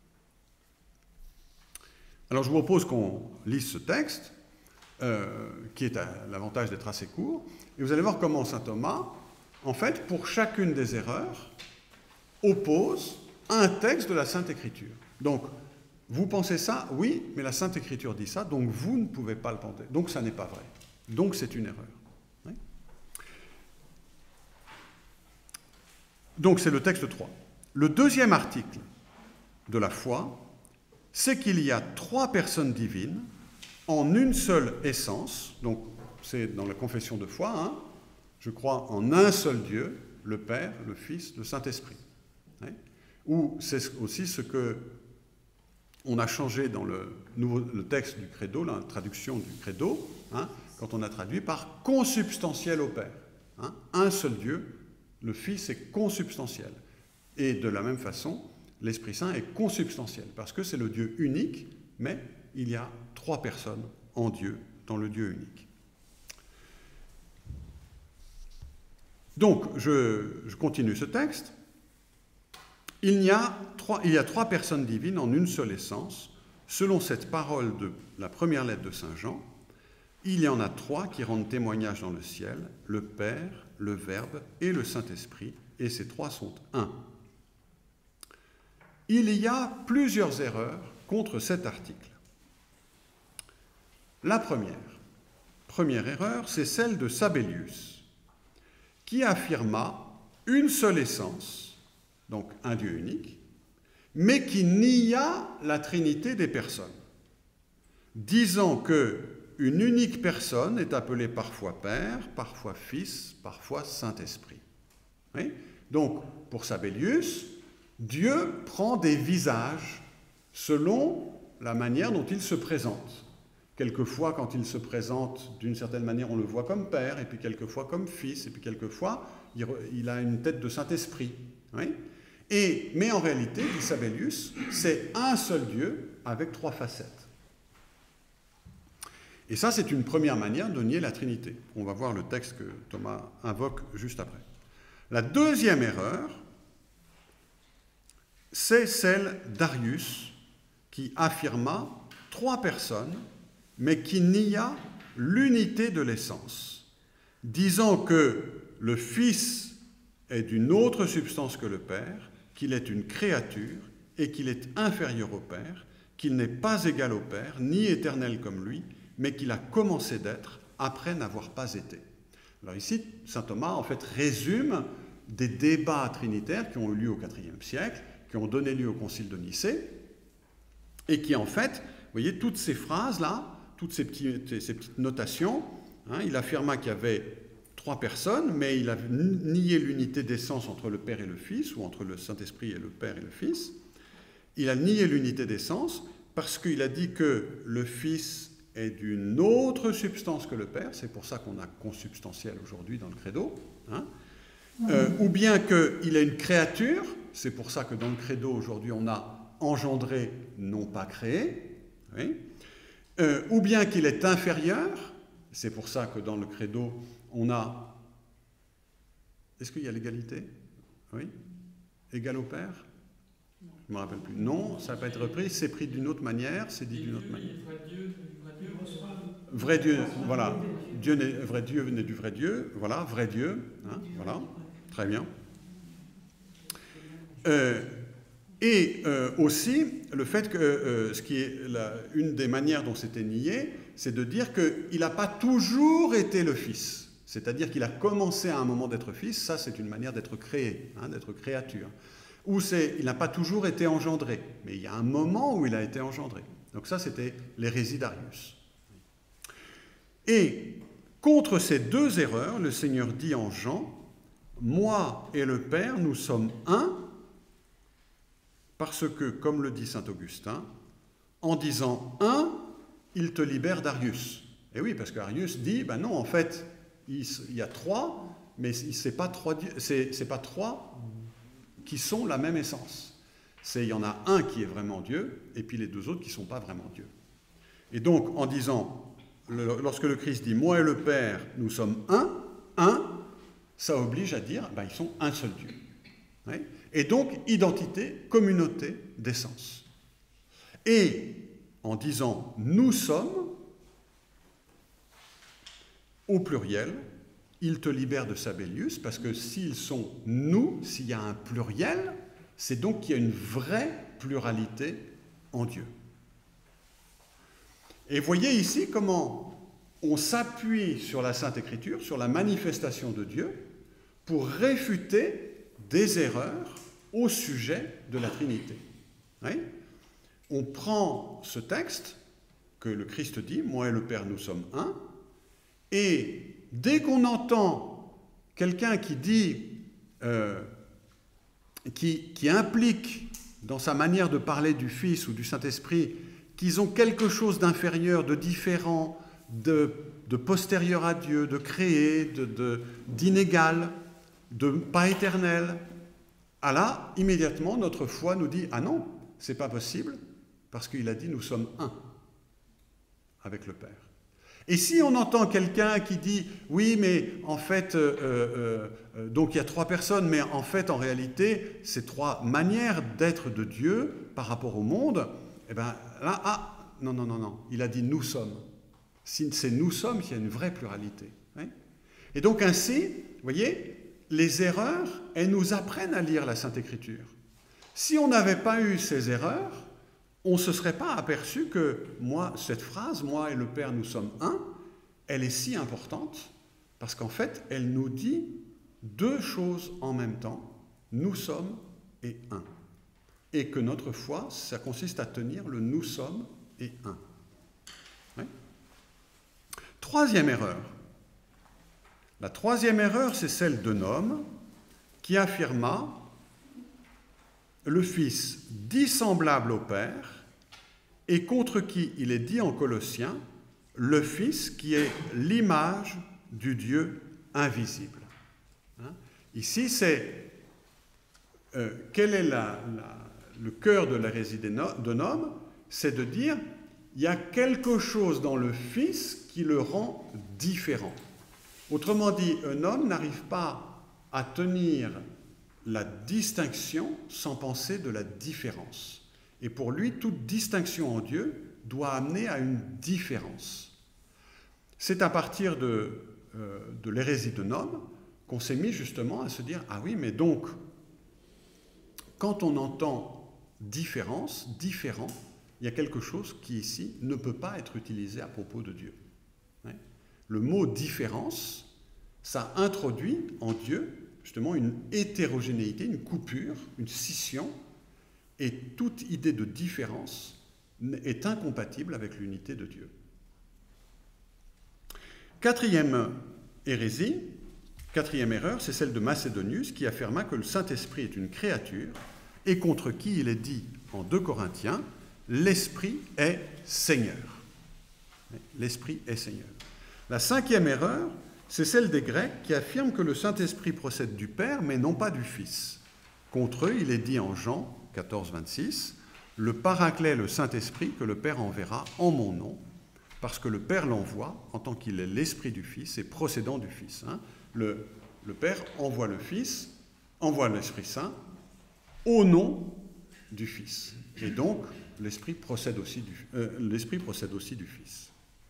Alors je vous propose qu'on lise ce texte, euh, qui est à l'avantage d'être assez court, et vous allez voir comment saint Thomas, en fait, pour chacune des erreurs, oppose un texte de la Sainte Écriture. Donc, vous pensez ça? Oui, mais la Sainte Écriture dit ça, donc vous ne pouvez pas le penser. Donc ça n'est pas vrai. Donc c'est une erreur. Oui. Donc c'est le texte trois. Le deuxième article de la foi, c'est qu'il y a trois personnes divines en une seule essence. Donc c'est dans la confession de foi, hein, je crois en un seul Dieu, le Père, le Fils, le Saint-Esprit. Oui. Ou c'est aussi ce que on a changé dans le, nouveau, le texte du credo, la traduction du credo, hein, quand on a traduit par consubstantiel au Père. Hein, un seul Dieu, le Fils est consubstantiel. Et de la même façon, l'Esprit Saint est consubstantiel, parce que c'est le Dieu unique, mais il y a trois personnes en Dieu, dans le Dieu unique. Donc, je, je continue ce texte. Il y, a trois, il y a trois personnes divines en une seule essence, selon cette parole de la première lettre de saint Jean. Il y en a trois qui rendent témoignage dans le ciel, le Père, le Verbe et le Saint-Esprit, et ces trois sont un. Il y a plusieurs erreurs contre cet article. La première, première erreur, c'est celle de Sabellius, qui affirma une seule essence, donc un Dieu unique, mais qui nia la Trinité des personnes, disant que une unique personne est appelée parfois Père, parfois Fils, parfois Saint-Esprit. Oui? Donc, pour Sabellius, Dieu prend des visages selon la manière dont il se présente. Quelquefois, quand il se présente d'une certaine manière, on le voit comme Père, et puis quelquefois comme Fils, et puis quelquefois, il a une tête de Saint-Esprit. Oui? Et, mais en réalité, dit Sabellius, c'est un seul Dieu avec trois facettes. Et ça, c'est une première manière de nier la Trinité. On va voir le texte que Thomas invoque juste après. La deuxième erreur, c'est celle d'Arius, qui affirma trois personnes, mais qui nia l'unité de l'essence, disant que le Fils est d'une autre substance que le Père, qu'il est une créature et qu'il est inférieur au Père, qu'il n'est pas égal au Père, ni éternel comme lui, mais qu'il a commencé d'être après n'avoir pas été. Alors ici, saint Thomas, en fait, résume des débats trinitaires qui ont eu lieu au quatrième siècle, qui ont donné lieu au concile de Nicée, et qui, en fait, vous voyez, toutes ces phrases-là, toutes ces, petits, ces petites notations, hein, il affirma qu'il y avait trois personnes, mais il a nié l'unité d'essence entre le Père et le Fils, ou entre le Saint-Esprit et le Père et le Fils. Il a nié l'unité d'essence parce qu'il a dit que le Fils est d'une autre substance que le Père, c'est pour ça qu'on a consubstantiel aujourd'hui dans le credo, hein, euh, ou bien qu'il est une créature, c'est pour ça que dans le credo aujourd'hui on a engendré, non pas créé, oui, euh, ou bien qu'il est inférieur, c'est pour ça que dans le credo on a... Est-ce qu'il y a l'égalité? Oui. Égal au Père? Je ne me rappelle plus. Non, ça n'a pas été repris, c'est pris d'une autre manière, c'est dit d'une autre manière. Vrai Dieu, voilà. Dieu n'est, vrai Dieu n'est du vrai Dieu, voilà, vrai Dieu, hein, voilà, très bien. Euh, et euh, aussi, le fait que, euh, ce qui est la, une des manières dont c'était nié, c'est de dire qu'il n'a pas toujours été le Fils. C'est-à-dire qu'il a commencé à un moment d'être Fils, ça c'est une manière d'être créé, hein, d'être créature. Ou c'est, il n'a pas toujours été engendré, mais il y a un moment où il a été engendré. Donc ça c'était l'hérésie d'Arius. Et contre ces deux erreurs, le Seigneur dit en Jean, « Moi et le Père, nous sommes un, parce que, comme le dit saint Augustin, en disant un, il te libère d'Arius. » Et oui, parce qu'Arius dit, ben non, en fait, il y a trois, mais ce n'est pas trois, c'est, c'est pas trois qui sont la même essence. C'est, il y en a un qui est vraiment Dieu, et puis les deux autres qui ne sont pas vraiment Dieu. Et donc, en disant, le, lorsque le Christ dit « Moi et le Père, nous sommes un », un, ça oblige à dire, ben, ils sont un seul Dieu. Oui. Et donc, identité, communauté d'essence. Et en disant « nous sommes », au pluriel, il te libère de Sabellius, parce que s'ils sont « nous », s'il y a un pluriel, c'est donc qu'il y a une vraie pluralité en Dieu. Et voyez ici comment on s'appuie sur la Sainte Écriture, sur la manifestation de Dieu, pour réfuter des erreurs au sujet de la Trinité. Oui. On prend ce texte que le Christ dit, « Moi et le Père, nous sommes un », et dès qu'on entend quelqu'un qui dit, euh, qui, qui implique dans sa manière de parler du Fils ou du Saint-Esprit, qu'ils ont quelque chose d'inférieur, de différent, de, de postérieur à Dieu, de créé, de, de, d'inégal, de pas éternel, ah là, immédiatement, notre foi nous dit « Ah non, c'est pas possible, parce qu'il a dit « Nous sommes un avec le Père ». Et si on entend quelqu'un qui dit « Oui, mais en fait, euh, euh, euh, donc il y a trois personnes, mais en fait, en réalité, c'est trois manières d'être de Dieu par rapport au monde », eh bien là, ah, non, non, non, non, il a dit « Nous sommes ». Si c'est « nous sommes », il y a une vraie pluralité. Oui. Et donc ainsi, vous voyez, les erreurs, elles nous apprennent à lire la Sainte Écriture. Si on n'avait pas eu ces erreurs, on ne se serait pas aperçu que moi, cette phrase, « Moi et le Père, nous sommes un », elle est si importante parce qu'en fait, elle nous dit deux choses en même temps, « Nous sommes » et « un ». Et que notre foi, ça consiste à tenir le « nous sommes » et « un ». Oui. Troisième erreur. La troisième erreur, c'est celle d'un homme qui affirma le Fils dissemblable au Père, et contre qui il est dit en Colossiens, le Fils qui est l'image du Dieu invisible. Hein? Ici, c'est euh, quel est la, la, le cœur de l'hérésie d'un homme, c'est de dire il y a quelque chose dans le Fils qui le rend différent. Autrement dit, un homme n'arrive pas à tenir la distinction sans penser de la différence. Et pour lui, toute distinction en Dieu doit amener à une différence. C'est à partir de, euh, de l'hérésie d'un homme qu'on s'est mis justement à se dire « Ah oui, mais donc, quand on entend différence, différent, il y a quelque chose qui ici ne peut pas être utilisé à propos de Dieu. » Le mot « différence », ça introduit en Dieu justement une hétérogénéité, une coupure, une scission, et toute idée de différence est incompatible avec l'unité de Dieu. Quatrième hérésie, quatrième erreur, c'est celle de Macédonius qui affirma que le Saint-Esprit est une créature et contre qui il est dit en deux Corinthiens, l'Esprit est Seigneur. L'Esprit est Seigneur. La cinquième erreur, c'est celle des Grecs qui affirment que le Saint-Esprit procède du Père, mais non pas du Fils. Contre eux, il est dit en Jean quatorze, vingt-six, « Le Paraclet, le Saint-Esprit, que le Père enverra en mon nom, parce que le Père l'envoie en tant qu'il est l'Esprit du Fils et procédant du Fils. Hein. » Le, le Père envoie le Fils, envoie l'Esprit Saint au nom du Fils. Et donc, l'Esprit procède aussi du, euh, l'Esprit procède aussi du Fils.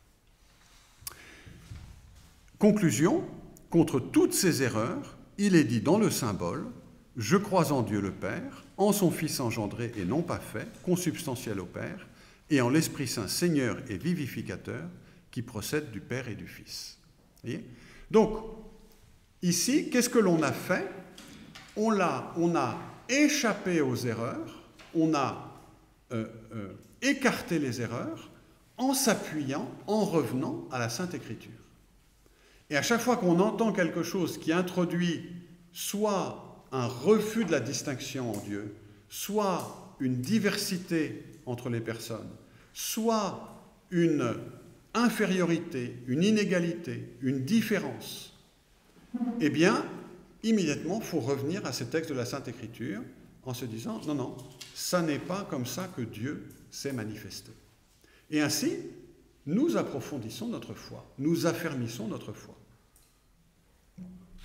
Conclusion, contre toutes ces erreurs, il est dit dans le symbole « Je crois en Dieu le Père, en son Fils engendré et non pas fait, consubstantiel au Père, et en l'Esprit Saint Seigneur et vivificateur, qui procède du Père et du Fils. » Voyez ? Donc, ici, qu'est-ce que l'on a fait ? on, l'a, on a échappé aux erreurs, on a euh, euh, écarté les erreurs en s'appuyant, en revenant à la Sainte Écriture. Et à chaque fois qu'on entend quelque chose qui introduit soit un refus de la distinction en Dieu, soit une diversité entre les personnes, soit une infériorité, une inégalité, une différence, eh bien, immédiatement, il faut revenir à ces textes de la Sainte Écriture en se disant « Non, non, ça n'est pas comme ça que Dieu s'est manifesté. » Et ainsi, nous approfondissons notre foi, nous affermissons notre foi.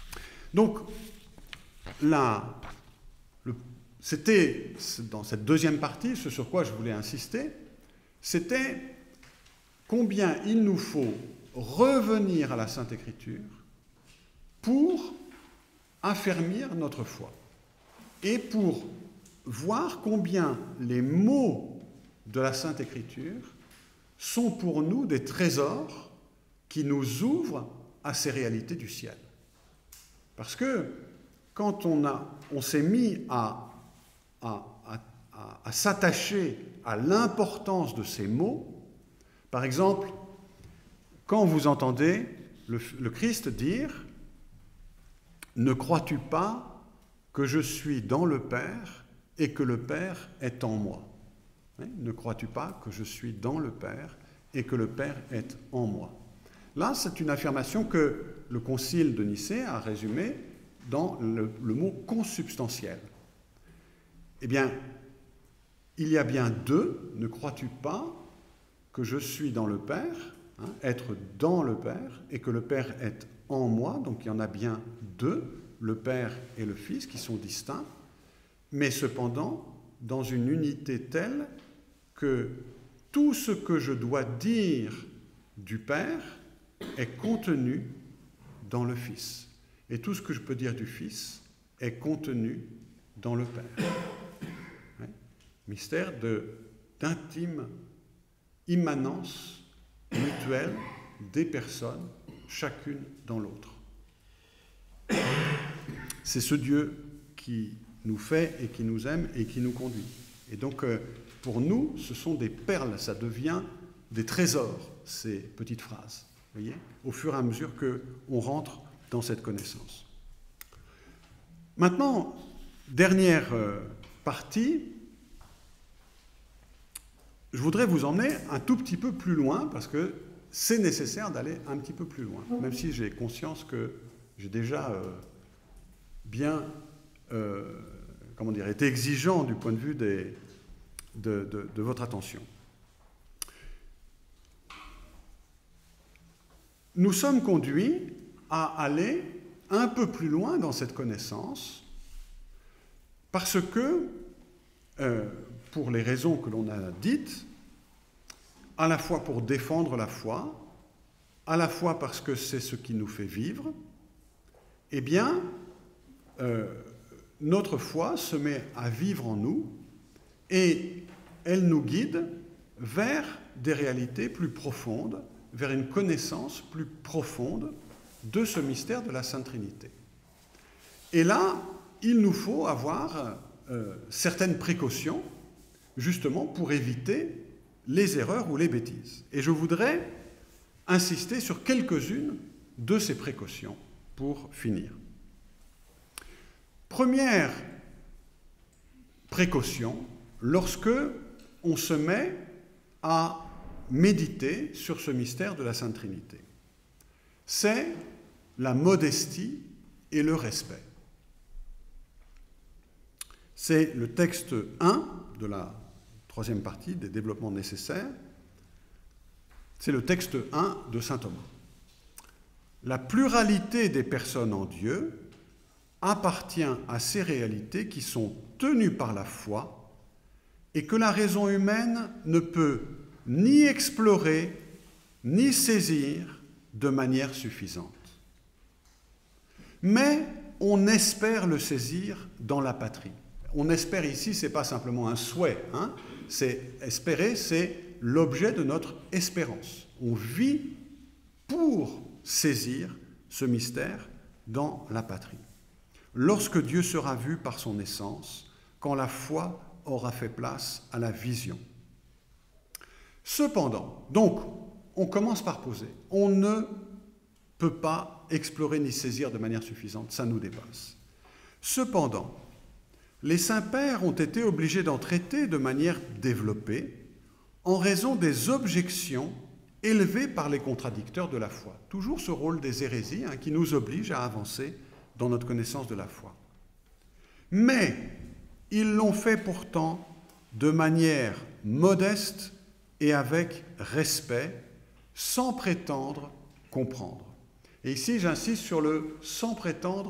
Donc, là, c'était, dans cette deuxième partie, ce sur quoi je voulais insister, c'était combien il nous faut revenir à la Sainte Écriture pour affermir notre foi et pour voir combien les mots de la Sainte Écriture sont pour nous des trésors qui nous ouvrent à ces réalités du ciel. Parce que quand on, a, on s'est mis à, à, à, à s'attacher à l'importance de ces mots, par exemple, quand vous entendez le, le Christ dire « Ne crois-tu pas que je suis dans le Père et que le Père est en moi ?» Ne crois-tu pas que je suis dans le Père et que le Père est en moi? Là, c'est une affirmation que le Concile de Nicée a résumée dans le, le mot consubstantiel. Eh bien, il y a bien deux, ne crois-tu pas que je suis dans le Père, hein, être dans le Père, et que le Père est en moi, donc il y en a bien deux, le Père et le Fils, qui sont distincts, mais cependant dans une unité telle que tout ce que je dois dire du Père est contenu dans le Fils. Et tout ce que je peux dire du Fils est contenu dans le Père. Ouais. Mystère de, d'intime immanence mutuelle des personnes, chacune dans l'autre. C'est ce Dieu qui nous fait et qui nous aime et qui nous conduit. Et donc, pour nous, ce sont des perles, ça devient des trésors, ces petites phrases, vous voyez, au fur et à mesure qu'on rentre dans cette connaissance. Maintenant, dernière partie, je voudrais vous emmener un tout petit peu plus loin, parce que c'est nécessaire d'aller un petit peu plus loin, même si j'ai conscience que j'ai déjà euh, bien euh, comment dire, été exigeant du point de vue des, de, de, de votre attention. Nous sommes conduits à aller un peu plus loin dans cette connaissance, parce que, euh, pour les raisons que l'on a dites, à la fois pour défendre la foi, à la fois parce que c'est ce qui nous fait vivre, eh bien, euh, notre foi se met à vivre en nous et elle nous guide vers des réalités plus profondes, vers une connaissance plus profonde de ce mystère de la Sainte Trinité. Et là, il nous faut avoir euh, certaines précautions, justement pour éviter les erreurs ou les bêtises. Et je voudrais insister sur quelques-unes de ces précautions pour finir. Première précaution, lorsque on se met à méditer sur ce mystère de la Sainte Trinité, c'est la modestie et le respect. C'est le texte un de la troisième partie des développements nécessaires. C'est le texte un de saint Thomas. La pluralité des personnes en Dieu appartient à ces réalités qui sont tenues par la foi et que la raison humaine ne peut ni explorer ni saisir de manière suffisante. Mais on espère le saisir dans la patrie. On espère ici, ce n'est pas simplement un souhait, hein, c'est espérer, c'est l'objet de notre espérance. On vit pour saisir ce mystère dans la patrie. Lorsque Dieu sera vu par son essence, quand la foi aura fait place à la vision. Cependant, donc, on commence par poser. On ne peut pas explorer ni saisir de manière suffisante, ça nous dépasse. Cependant, les saints-pères ont été obligés d'en traiter de manière développée en raison des objections élevées par les contradicteurs de la foi. Toujours ce rôle des hérésies hein, qui nous oblige à avancer dans notre connaissance de la foi. Mais ils l'ont fait pourtant de manière modeste et avec respect, sans prétendre comprendre. Et ici, j'insiste sur le « sans prétendre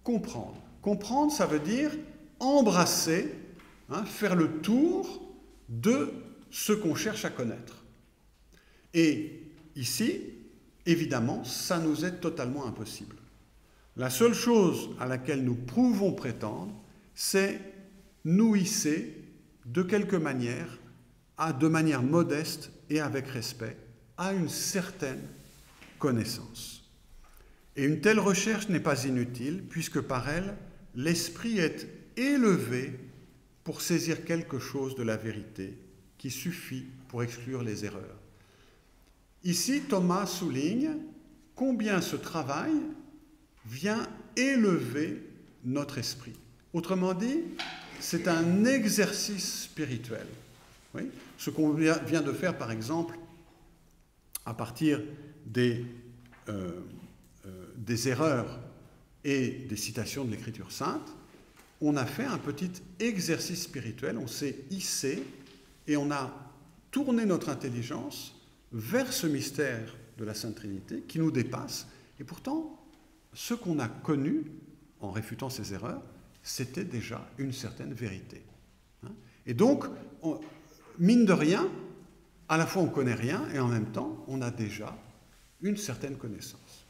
comprendre. Comprendre, ça veut dire embrasser, hein, faire le tour de ce qu'on cherche à connaître. Et ici, évidemment, ça nous est totalement impossible. La seule chose à laquelle nous pouvons prétendre, c'est nous hisser de quelque manière, à, de manière modeste et avec respect, à une certaine connaissance. Et une telle recherche n'est pas inutile, puisque par elle, l'esprit est élevé pour saisir quelque chose de la vérité qui suffit pour exclure les erreurs. Ici, Thomas souligne combien ce travail vient élever notre esprit. Autrement dit, c'est un exercice spirituel. Oui, ce qu'on vient de faire, par exemple, à partir des, euh, euh, des erreurs et des citations de l'Écriture sainte, on a fait un petit exercice spirituel, on s'est hissé et on a tourné notre intelligence vers ce mystère de la Sainte Trinité qui nous dépasse. Et pourtant, ce qu'on a connu en réfutant ces erreurs, c'était déjà une certaine vérité. Et donc, on, mine de rien, à la fois on ne connaît rien et en même temps, on a déjà une certaine connaissance.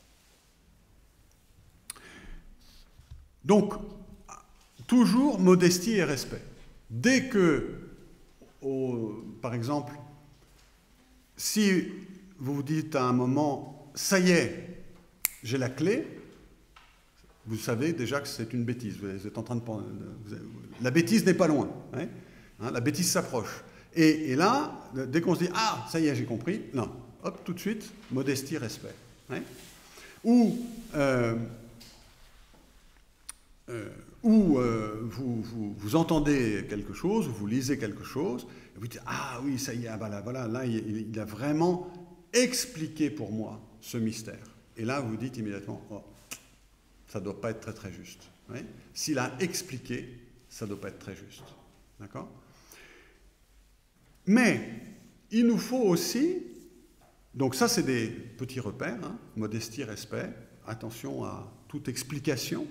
Donc, toujours modestie et respect. Dès que, au, par exemple, si vous vous dites à un moment, ça y est, j'ai la clé, vous savez déjà que c'est une bêtise. Vous êtes en train de... La bêtise n'est pas loin. Hein, hein, la bêtise s'approche. Et, et là, dès qu'on se dit, ah, ça y est, j'ai compris, non, hop, tout de suite, modestie, respect. Hein, ou... Euh, Euh, ou euh, vous, vous, vous entendez quelque chose, vous lisez quelque chose, et vous dites « Ah oui, ça y est, voilà, voilà, là, il, il a vraiment expliqué pour moi ce mystère. » Et là, vous dites immédiatement « Oh, ça ne doit pas être très très juste. Oui » S'il a expliqué, ça ne doit pas être très juste. D'accord ? Mais il nous faut aussi, donc ça c'est des petits repères, hein, modestie, respect, attention à toute explication.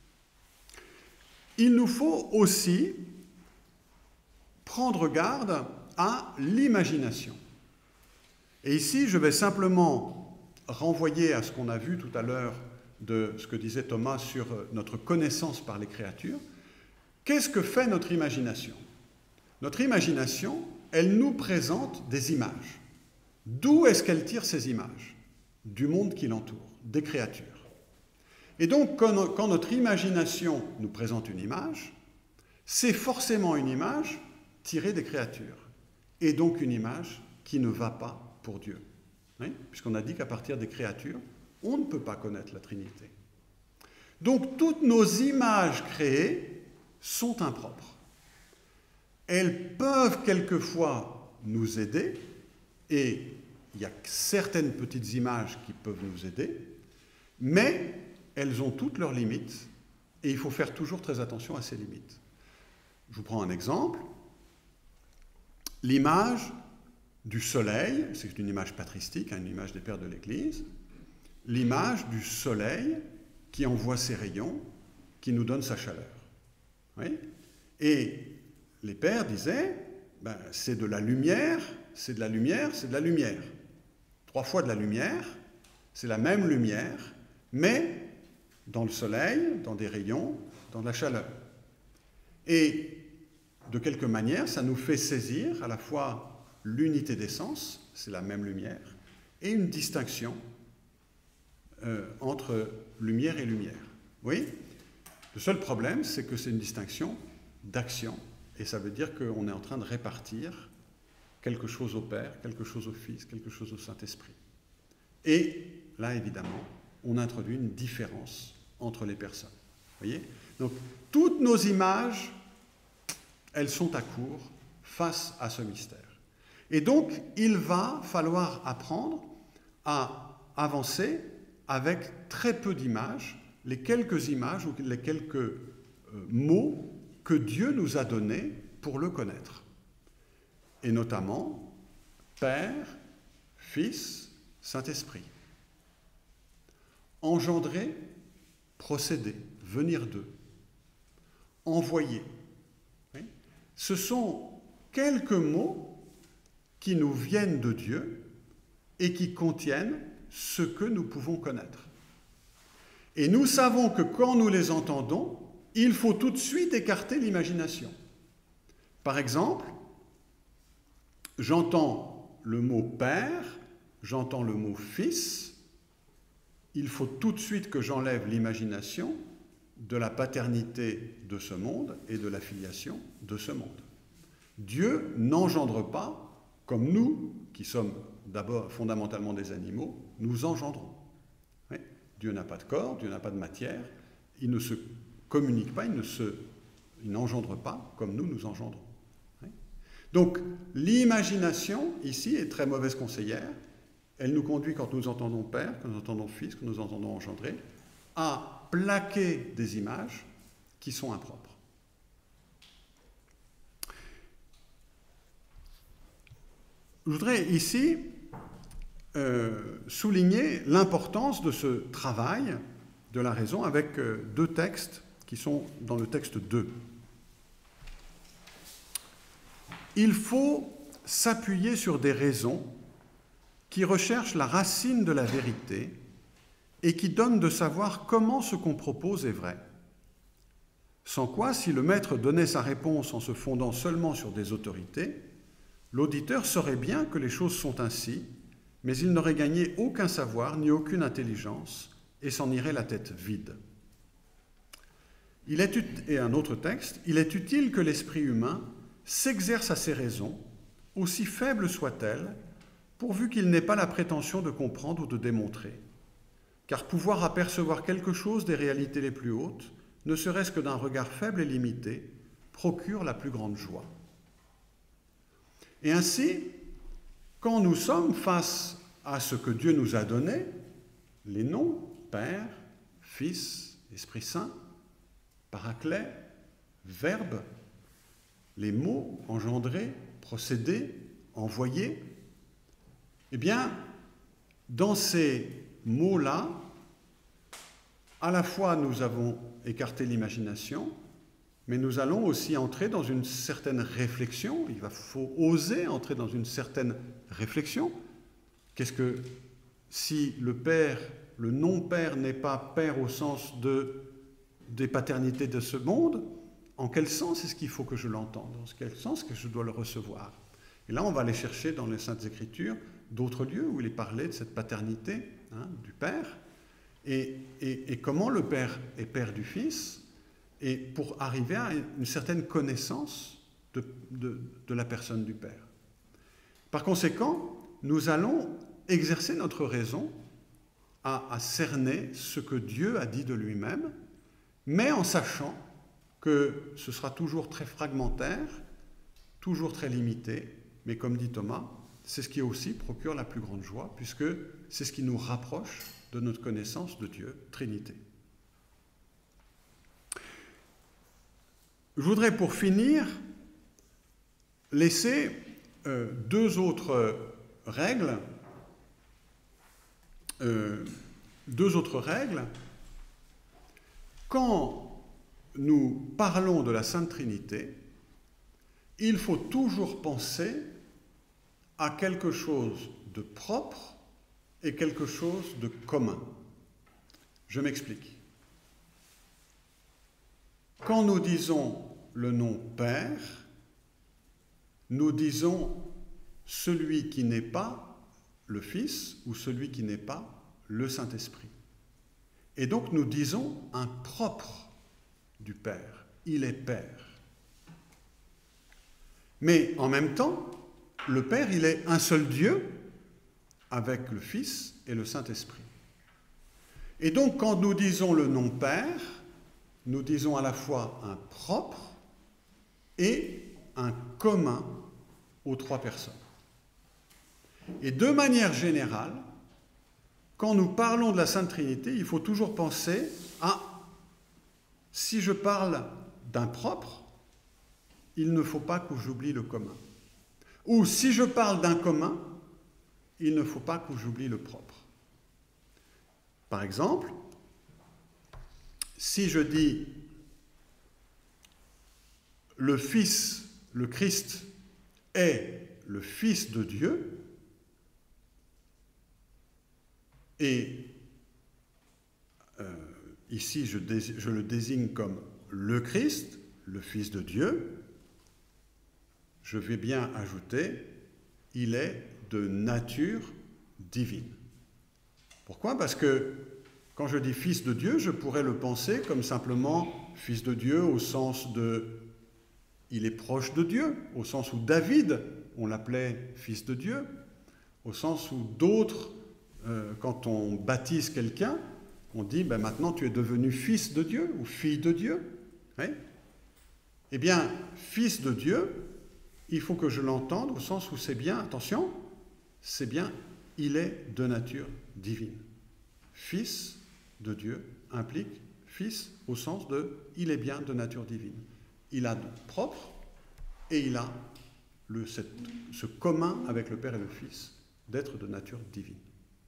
Il nous faut aussi prendre garde à l'imagination. Et ici, je vais simplement renvoyer à ce qu'on a vu tout à l'heure de ce que disait Thomas sur notre connaissance par les créatures. Qu'est-ce que fait notre imagination ? Notre imagination, elle nous présente des images. D'où est-ce qu'elle tire ces images ? Du monde qui l'entoure, des créatures. Et donc, quand notre imagination nous présente une image, c'est forcément une image tirée des créatures, et donc une image qui ne va pas pour Dieu. Oui, puisqu'on a dit qu'à partir des créatures, on ne peut pas connaître la Trinité. Donc, toutes nos images créées sont impropres. Elles peuvent quelquefois nous aider, et il y a certaines petites images qui peuvent nous aider, mais elles ont toutes leurs limites, et il faut faire toujours très attention à ces limites. Je vous prends un exemple. L'image du soleil, c'est une image patristique, une image des pères de l'Église, l'image du soleil qui envoie ses rayons, qui nous donne sa chaleur. Oui ? Et les pères disaient, ben, c'est de la lumière, c'est de la lumière, c'est de la lumière. Trois fois de la lumière, c'est la même lumière, mais dans le soleil, dans des rayons, dans la chaleur. Et de quelque manière, ça nous fait saisir à la fois l'unité d'essence, c'est la même lumière, et une distinction euh, entre lumière et lumière. Oui ? Le seul problème, c'est que c'est une distinction d'action, et ça veut dire qu'on est en train de répartir quelque chose au Père, quelque chose au Fils, quelque chose au Saint-Esprit. Et là, évidemment, on introduit une différence entre les personnes. Vous voyez ? Donc, toutes nos images, elles sont à court face à ce mystère. Et donc, il va falloir apprendre à avancer avec très peu d'images, les quelques images ou les quelques euh, mots que Dieu nous a donnés pour le connaître. Et notamment, Père, Fils, Saint-Esprit. Engendrer, procéder, venir d'eux, envoyer. Oui. Ce sont quelques mots qui nous viennent de Dieu et qui contiennent ce que nous pouvons connaître. Et nous savons que quand nous les entendons, il faut tout de suite écarter l'imagination. Par exemple, j'entends le mot « père », j'entends le mot « fils », il faut tout de suite que j'enlève l'imagination de la paternité de ce monde et de la filiation de ce monde. Dieu n'engendre pas comme nous, qui sommes d'abord fondamentalement des animaux, nous engendrons. Oui. Dieu n'a pas de corps, Dieu n'a pas de matière, il ne se communique pas, il ne se, il n'engendre pas comme nous nous engendrons. Oui. Donc l'imagination, ici, est très mauvaise conseillère. Elle nous conduit, quand nous entendons Père, quand nous entendons Fils, quand nous entendons engendrer, à plaquer des images qui sont impropres. Je voudrais ici euh, souligner l'importance de ce travail de la raison avec euh, deux textes qui sont dans le texte deux. Il faut s'appuyer sur des raisons qui recherchent la racine de la vérité et qui donnent de savoir comment ce qu'on propose est vrai. Sans quoi, si le maître donnait sa réponse en se fondant seulement sur des autorités, l'auditeur saurait bien que les choses sont ainsi, mais il n'aurait gagné aucun savoir ni aucune intelligence et s'en irait la tête vide. Il est, et un autre texte, il est utile que l'esprit humain s'exerce à ses raisons, aussi faibles soient-elles, pourvu qu'il n'ait pas la prétention de comprendre ou de démontrer. Car pouvoir apercevoir quelque chose des réalités les plus hautes, ne serait-ce que d'un regard faible et limité, procure la plus grande joie. Et ainsi, quand nous sommes face à ce que Dieu nous a donné, les noms, Père, Fils, Esprit Saint, Paraclet, Verbe, les mots engendrer, procéder, envoyer, eh bien, dans ces mots-là, à la fois nous avons écarté l'imagination, mais nous allons aussi entrer dans une certaine réflexion. Il va, faut oser entrer dans une certaine réflexion. Qu'est-ce que, si le Père, le non-Père n'est pas Père au sens de, des paternités de ce monde, en quel sens est-ce qu'il faut que je l'entende? En quel sens est-ce que je dois le recevoir? Et là, on va aller chercher dans les Saintes Écritures d'autres lieux où il est parlé de cette paternité hein, du Père, et, et, et comment le Père est Père du Fils, et pour arriver à une certaine connaissance de, de, de la personne du Père. Par conséquent, nous allons exercer notre raison à, à cerner ce que Dieu a dit de lui-même, mais en sachant que ce sera toujours très fragmentaire, toujours très limité, mais comme dit Thomas, c'est ce qui aussi procure la plus grande joie, puisque c'est ce qui nous rapproche de notre connaissance de Dieu, Trinité. Je voudrais pour finir laisser euh, deux autres règles, euh, deux autres règles. Quand nous parlons de la Sainte Trinité, il faut toujours penser à quelque chose de propre et quelque chose de commun. Je m'explique. Quand nous disons le nom Père, nous disons celui qui n'est pas le Fils ou celui qui n'est pas le Saint-Esprit. Et donc nous disons un propre du Père. Il est Père. Mais en même temps, le Père, il est un seul Dieu avec le Fils et le Saint-Esprit. Et donc quand nous disons le nom Père, nous disons à la fois un propre et un commun aux trois personnes. Et de manière générale, quand nous parlons de la Sainte Trinité, il faut toujours penser à, si je parle d'un propre, il ne faut pas que j'oublie le commun. Ou si je parle d'un commun, il ne faut pas que j'oublie le propre. Par exemple, si je dis le Fils, le Christ est le Fils de Dieu, et euh, ici je, je le désigne comme le Christ, le Fils de Dieu, je vais bien ajouter, il est de nature divine. Pourquoi? Parce que quand je dis Fils de Dieu, je pourrais le penser comme simplement Fils de Dieu au sens de il est proche de Dieu, au sens où David, on l'appelait Fils de Dieu, au sens où d'autres, euh, quand on baptise quelqu'un, on dit ben maintenant tu es devenu Fils de Dieu ou Fille de Dieu. Oui. Eh bien, Fils de Dieu, il faut que je l'entende au sens où c'est bien, attention, c'est bien, il est de nature divine. Fils de Dieu implique Fils au sens de il est bien de nature divine. Il a de propre et il a le, cette, ce commun avec le Père et le Fils d'être de nature divine.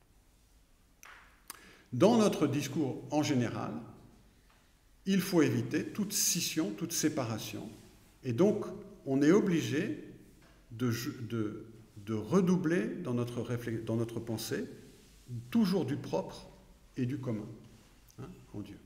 Dans notre discours en général, il faut éviter toute scission, toute séparation. Et donc, on est obligé de, de, de redoubler dans notre, réflex, dans notre pensée toujours du propre et du commun, hein, en Dieu.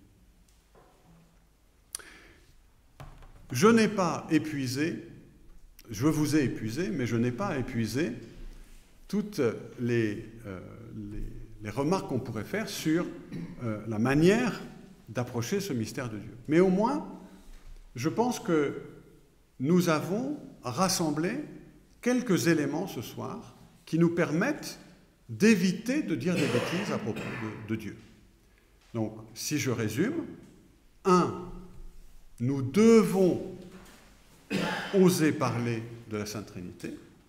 Je n'ai pas épuisé, je vous ai épuisé, mais je n'ai pas épuisé toutes les, euh, les, les remarques qu'on pourrait faire sur euh, la manière d'approcher ce mystère de Dieu. Mais au moins, je pense que nous avons rassemblé quelques éléments ce soir qui nous permettent d'éviter de dire des bêtises à propos de, de Dieu. Donc, si je résume, un, nous devons oser parler de la Sainte Trinité,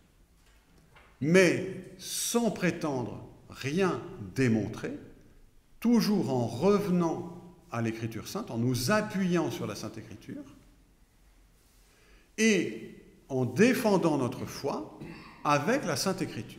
mais sans prétendre rien démontrer, toujours en revenant à l'Écriture sainte, en nous appuyant sur la Sainte Écriture, et en défendant notre foi avec la Sainte Écriture.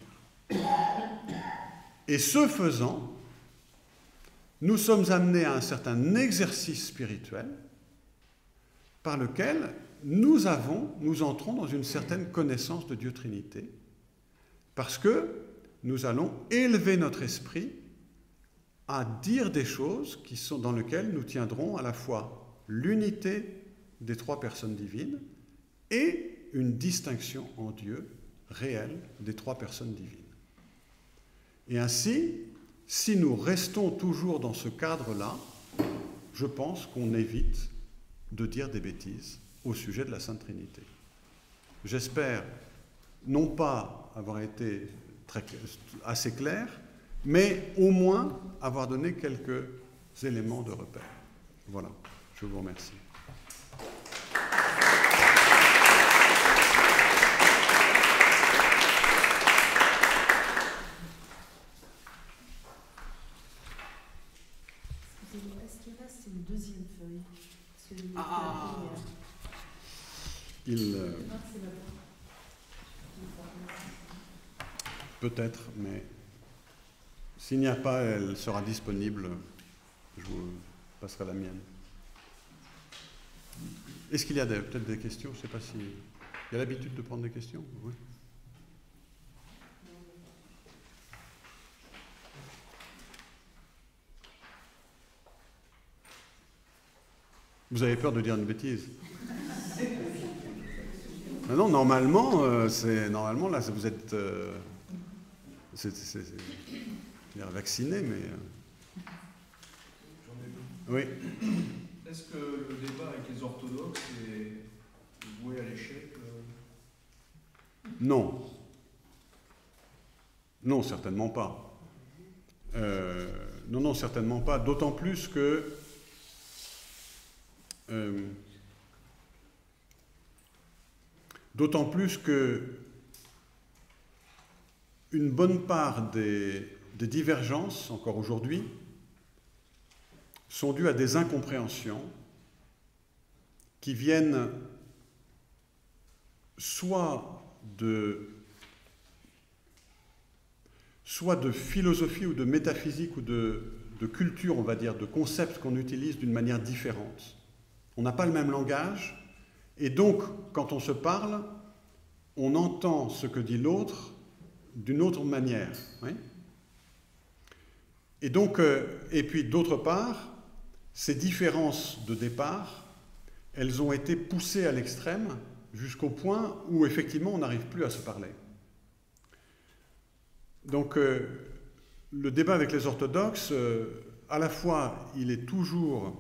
Et ce faisant, nous sommes amenés à un certain exercice spirituel par lequel nous avons, nous entrons dans une certaine connaissance de Dieu Trinité, parce que nous allons élever notre esprit à dire des choses qui sont, dans lesquelles nous tiendrons à la fois l'unité des trois personnes divines et une distinction en Dieu réelle des trois personnes divines. Et ainsi, si nous restons toujours dans ce cadre-là, je pense qu'on évite de dire des bêtises au sujet de la Sainte Trinité. J'espère non pas avoir été très, assez clair, mais au moins avoir donné quelques éléments de repère. Voilà, je vous remercie. Est-ce qu'il reste une deuxième feuille? Parce que ah. Il... Euh... Peut-être, mais s'il n'y a pas, elle sera disponible. Je vous passerai la mienne. Est-ce qu'il y a peut-être des questions? Je ne sais pas si... Il y a l'habitude de prendre des questions? Oui. Vous avez peur de dire une bêtise? Non, non, normalement, euh, c'est normalement là, vous êtes, euh, c'est, c'est, c'est, vacciné, mais. Euh... J'en ai deux. Oui. Est-ce que le débat avec les orthodoxes est voué à l'échec? euh... Non. Non, certainement pas. Euh, non, non, certainement pas. D'autant plus que. Euh, D'autant plus que une bonne part des, des divergences, encore aujourd'hui, sont dues à des incompréhensions qui viennent soit de, soit de philosophie ou de métaphysique ou de, de culture, on va dire, de concepts qu'on utilise d'une manière différente. On n'a pas le même langage, et donc, quand on se parle, on entend ce que dit l'autre d'une autre manière. Oui. Et donc, euh, et puis d'autre part, ces différences de départ, elles ont été poussées à l'extrême jusqu'au point où effectivement on n'arrive plus à se parler. Donc euh, le débat avec les orthodoxes, euh, à la fois il est toujours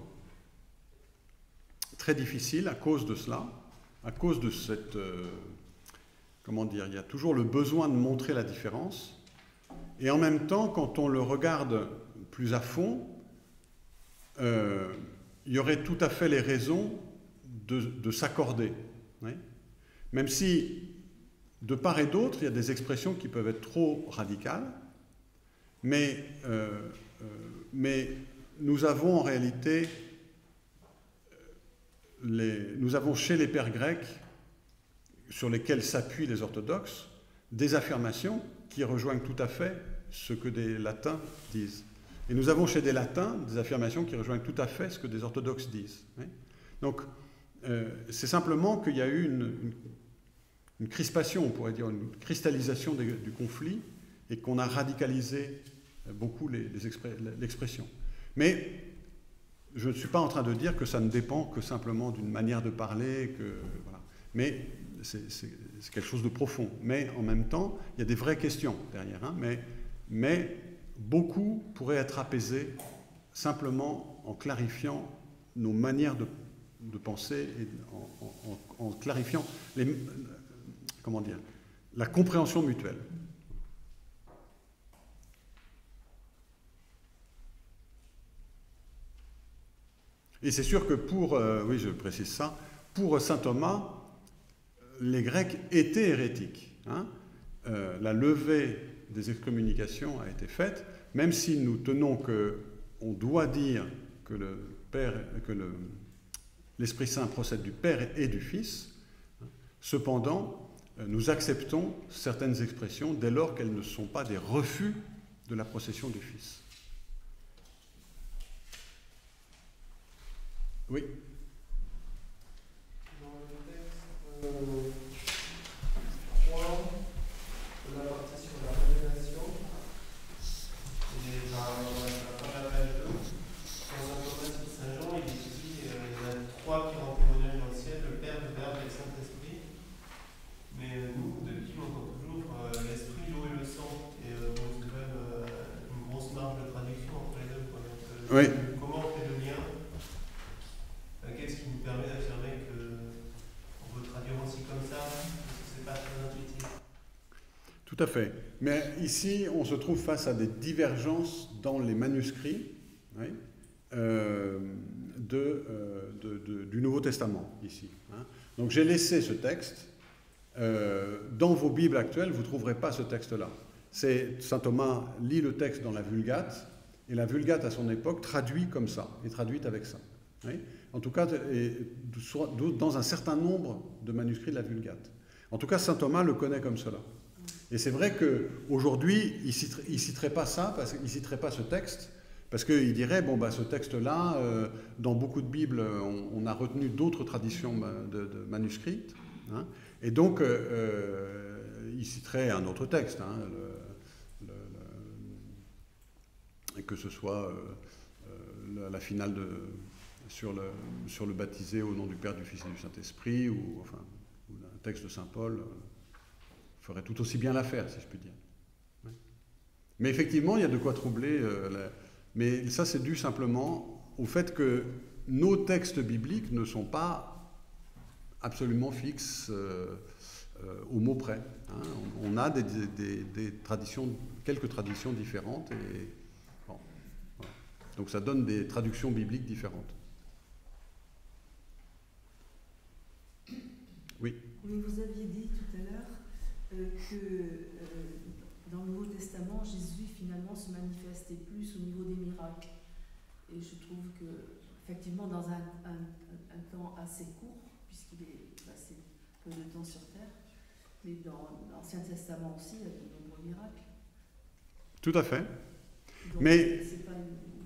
très difficile à cause de cela, à cause de cette... Euh, comment dire, il y a toujours le besoin de montrer la différence, et en même temps, quand on le regarde plus à fond, euh, il y aurait tout à fait les raisons de, de s'accorder. Oui. Même si, de part et d'autre, il y a des expressions qui peuvent être trop radicales, mais, euh, euh, mais nous avons en réalité, les, nous avons chez les pères grecs, sur lesquels s'appuient les orthodoxes, des affirmations qui rejoignent tout à fait ce que des latins disent. Et nous avons chez des latins des affirmations qui rejoignent tout à fait ce que des orthodoxes disent. Oui. Donc, euh, c'est simplement qu'il y a eu une, une, une crispation, on pourrait dire, une cristallisation des, du conflit, et qu'on a radicalisé beaucoup les, les l'expression. Mais je ne suis pas en train de dire que ça ne dépend que simplement d'une manière de parler, que, voilà. Mais c'est quelque chose de profond. Mais en même temps, il y a des vraies questions derrière. Hein, mais, mais beaucoup pourraient être apaisés simplement en clarifiant nos manières de, de penser et en, en, en clarifiant les, comment dire, la compréhension mutuelle. Et c'est sûr que pour, euh, oui je précise ça, pour saint Thomas, les Grecs étaient hérétiques. Hein. Euh, la levée des excommunications a été faite, même si nous tenons qu'on doit dire que le Père, que le, l'Esprit Saint procède du Père et du Fils. Cependant, nous acceptons certaines expressions dès lors qu'elles ne sont pas des refus de la procession du Fils. Oui. Dans le texte euh, trois, la partie sur la révélation, et dans la page deux, dans un commentaire de Saint Jean, il dit euh, il y en a trois qui rendent témoignage dans le ciel, le Père, le Verbe et le Saint-Esprit. Mais euh, nous, depuis, on entend toujours euh, l'Esprit, l'eau et le sang. Et euh, bon, c'est quand même euh, une grosse marge de traduction entre les deux. Quoi. Donc, euh, oui. Comment on fait le lien? Qu'est-ce qui nous permet d'affirmer qu'on peut traduire aussi comme ça, parce que c'est pas très intuitif? Tout à fait. Mais ici, on se trouve face à des divergences dans les manuscrits oui, euh, de, euh, de, de, du Nouveau Testament, ici. Hein. Donc j'ai laissé ce texte. Euh, dans vos Bibles actuelles, vous ne trouverez pas ce texte-là. Saint Thomas lit le texte dans la Vulgate, et la Vulgate, à son époque, traduit comme ça, est traduite avec ça. Oui. En tout cas, dans un certain nombre de manuscrits de la Vulgate. En tout cas, saint Thomas le connaît comme cela. Et c'est vrai qu'aujourd'hui, il ne citerait pas ça, parce qu'il ne citerait pas ce texte, parce qu'il dirait, bon, bah, ce texte-là, euh, dans beaucoup de Bibles, on, on a retenu d'autres traditions de, de manuscrites, hein, et donc, euh, il citerait un autre texte, hein, le, le, le, que ce soit euh, la, la finale de... Sur le, sur le baptisé au nom du Père, du Fils et du Saint-Esprit, ou enfin, ou un texte de saint Paul, euh, ferait tout aussi bien l'affaire, si je puis dire. Ouais. Mais effectivement, il y a de quoi troubler. Euh, la... Mais ça, c'est dû simplement au fait que nos textes bibliques ne sont pas absolument fixes euh, euh, au mot près. Hein. On, on a des, des, des traditions, quelques traditions différentes, et bon, voilà. Donc ça donne des traductions bibliques différentes. Oui. Oui, vous aviez dit tout à l'heure euh, que euh, dans le Nouveau Testament, Jésus finalement se manifestait plus au niveau des miracles. Et je trouve que, effectivement, dans un, un, un temps assez court, puisqu'il est passé peu de temps sur terre, mais dans l'Ancien Testament aussi, il y a de nombreux miracles. Tout à fait. Donc, mais c'est pas une, une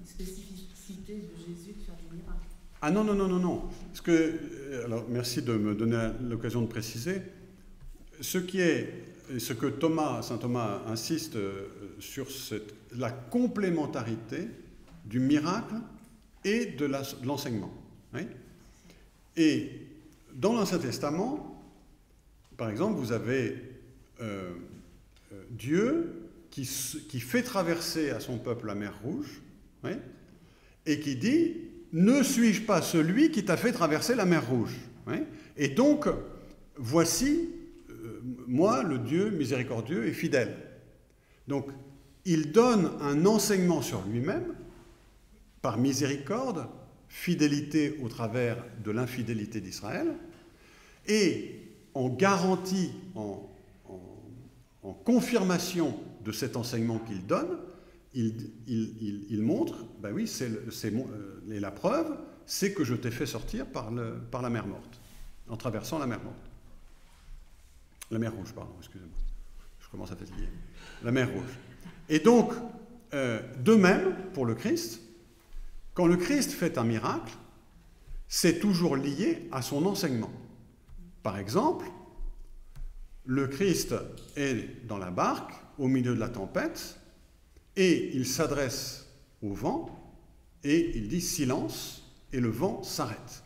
spécificité de Jésus de faire des miracles. Ah non, non, non, non, non. Parce que, alors, merci de me donner l'occasion de préciser. Ce qui est, ce que Thomas, saint Thomas insiste sur cette, la complémentarité du miracle et de l'enseignement. Oui. Et dans l'Ancien Testament, par exemple, vous avez euh, euh, Dieu qui, qui fait traverser à son peuple la mer Rouge, oui, et qui dit « Ne suis-je pas celui qui t'a fait traverser la mer Rouge ?» Oui. Et donc, voici, euh, moi, le Dieu miséricordieux et fidèle. Donc, il donne un enseignement sur lui-même, par miséricorde, fidélité au travers de l'infidélité d'Israël, et en garantie, en, en, en confirmation de cet enseignement qu'il donne, il, il, il, il montre, ben oui, c'est, c'est, et la preuve, c'est que je t'ai fait sortir par, le, par la mer morte, en traversant la mer morte. La mer Rouge, pardon, excusez-moi. Je commence à fatiguer. La mer Rouge. Et donc, euh, de même, pour le Christ, quand le Christ fait un miracle, c'est toujours lié à son enseignement. Par exemple, le Christ est dans la barque, au milieu de la tempête, et il s'adresse au vent, et il dit « silence », et le vent s'arrête.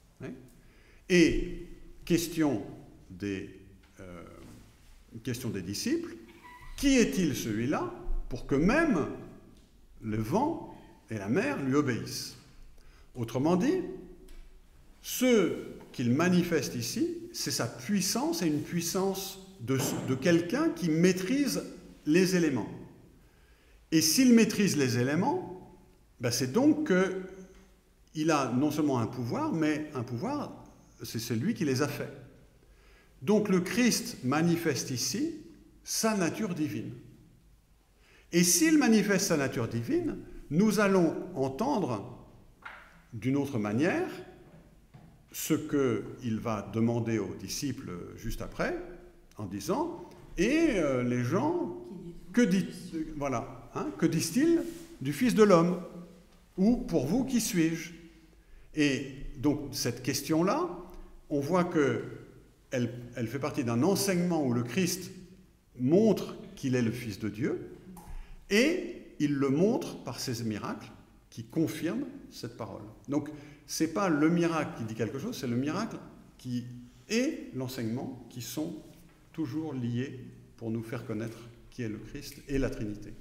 Et question des, euh, question des disciples, qui est-il celui-là pour que même le vent et la mer lui obéissent? Autrement dit, ce qu'il manifeste ici, c'est sa puissance et une puissance de, de quelqu'un qui maîtrise les éléments. Et s'il maîtrise les éléments, ben c'est donc qu'il a non seulement un pouvoir, mais un pouvoir, c'est celui qui les a faits. Donc le Christ manifeste ici sa nature divine. Et s'il manifeste sa nature divine, nous allons entendre d'une autre manière ce qu'il va demander aux disciples juste après, en disant « Et euh, les gens, que, dit, voilà, hein, que disent-ils du Fils de l'homme? Ou pour vous, qui suis-je » Et donc cette question-là, on voit qu'elle elle fait partie d'un enseignement où le Christ montre qu'il est le Fils de Dieu, et il le montre par ses miracles qui confirment cette parole. Donc, ce n'est pas le miracle qui dit quelque chose, c'est le miracle qui et l'enseignement qui sont toujours liés pour nous faire connaître qui est le Christ et la Trinité.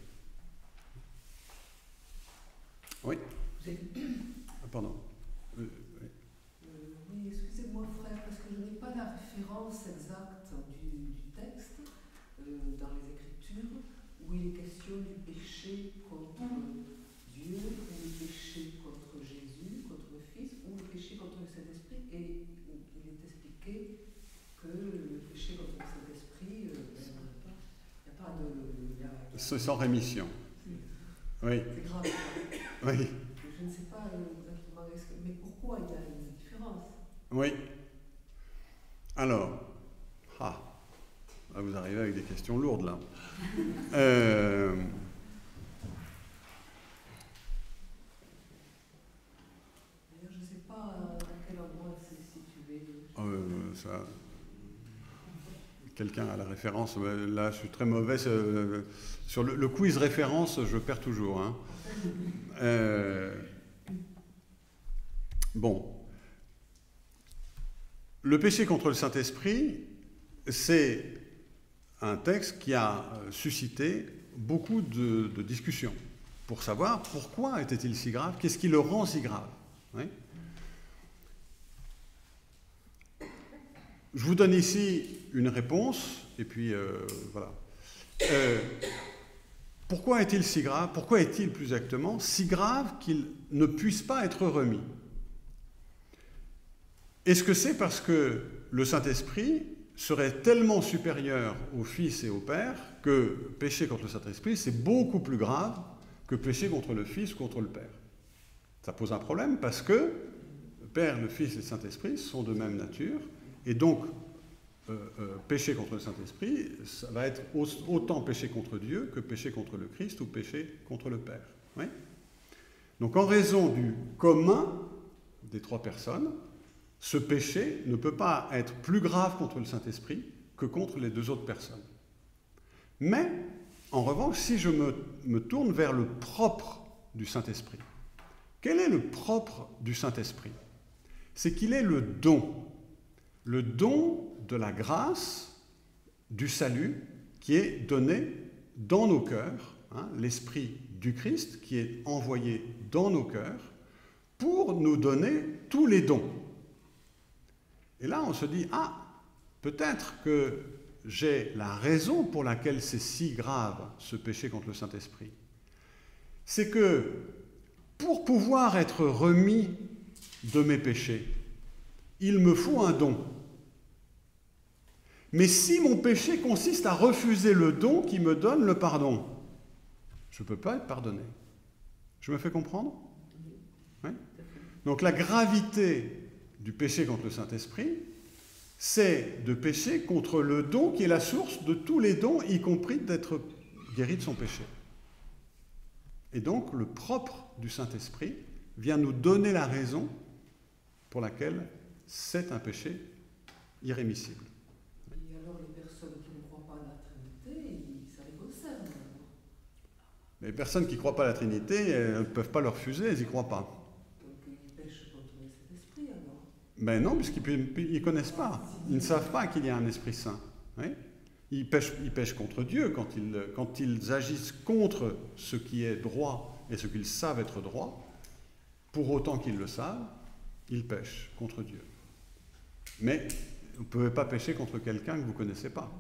Oui. Ah, pardon. Euh, oui, euh, oui excusez-moi frère, parce que je n'ai pas la référence exacte du, du texte euh, dans les Écritures où il est question du péché contre Dieu, ou le péché contre Jésus, contre le Fils, ou le péché contre le Saint-Esprit, et il est expliqué que le péché contre le Saint-Esprit, euh, il n'y a pas de... Y a, y a... C'est sans rémission. Oui. C'est grave. Oui. Je ne sais pas exactement, mais pourquoi il y a une différence? Oui. Alors, ah, vous arrivez avec des questions lourdes là. Euh, D'ailleurs, je ne sais pas dans quel endroit c'est situé. Euh, ça, quelqu'un a la référence. Là, je suis très mauvais. Euh, sur le, le quiz référence, je perds toujours. Hein. Euh, bon. Le péché contre le Saint-Esprit, c'est un texte qui a suscité beaucoup de, de discussions pour savoir pourquoi était-il si grave, qu'est-ce qui le rend si grave. Oui. Je vous donne ici une réponse, et puis euh, voilà. Euh, pourquoi est-il si grave? Pourquoi est-il plus exactement si grave qu'il ne puisse pas être remis? Est-ce que c'est parce que le Saint-Esprit serait tellement supérieur au Fils et au Père que pécher contre le Saint-Esprit, c'est beaucoup plus grave que pécher contre le Fils ou contre le Père? Ça pose un problème parce que le Père, le Fils et le Saint-Esprit sont de même nature, et donc euh, euh, pécher contre le Saint-Esprit, ça va être autant pécher contre Dieu que pécher contre le Christ ou pécher contre le Père. Oui? Donc en raison du commun des trois personnes, ce péché ne peut pas être plus grave contre le Saint-Esprit que contre les deux autres personnes. Mais, en revanche, si je me, me tourne vers le propre du Saint-Esprit, quel est le propre du Saint-Esprit? C'est qu'il est le don, le don de la grâce, du salut, qui est donné dans nos cœurs, hein, l'Esprit du Christ qui est envoyé dans nos cœurs pour nous donner tous les dons. Et là, on se dit, ah, peut-être que j'ai la raison pour laquelle c'est si grave, ce péché contre le Saint-Esprit. C'est que, pour pouvoir être remis de mes péchés, il me faut un don. Mais si mon péché consiste à refuser le don qui me donne le pardon, je ne peux pas être pardonné. Je me fais comprendre? Oui. Donc la gravité du péché contre le Saint-Esprit, c'est de pécher contre le don qui est la source de tous les dons, y compris d'être guéri de son péché. Et donc le propre du Saint-Esprit vient nous donner la raison pour laquelle c'est un péché irrémissible. Et alors les personnes qui ne croient pas à la Trinité, ça les concerne alors? Les personnes qui ne croient pas à la Trinité, elles ne peuvent pas le refuser, elles n'y croient pas. Ben non, puisqu'ils ne connaissent pas. Ils ne savent pas qu'il y a un Esprit Saint. Oui, ils, pêchent, ils pêchent contre Dieu quand ils, quand ils agissent contre ce qui est droit et ce qu'ils savent être droit. Pour autant qu'ils le savent, ils pêchent contre Dieu. Mais vous ne pouvez pas pécher contre quelqu'un que vous ne connaissez pas.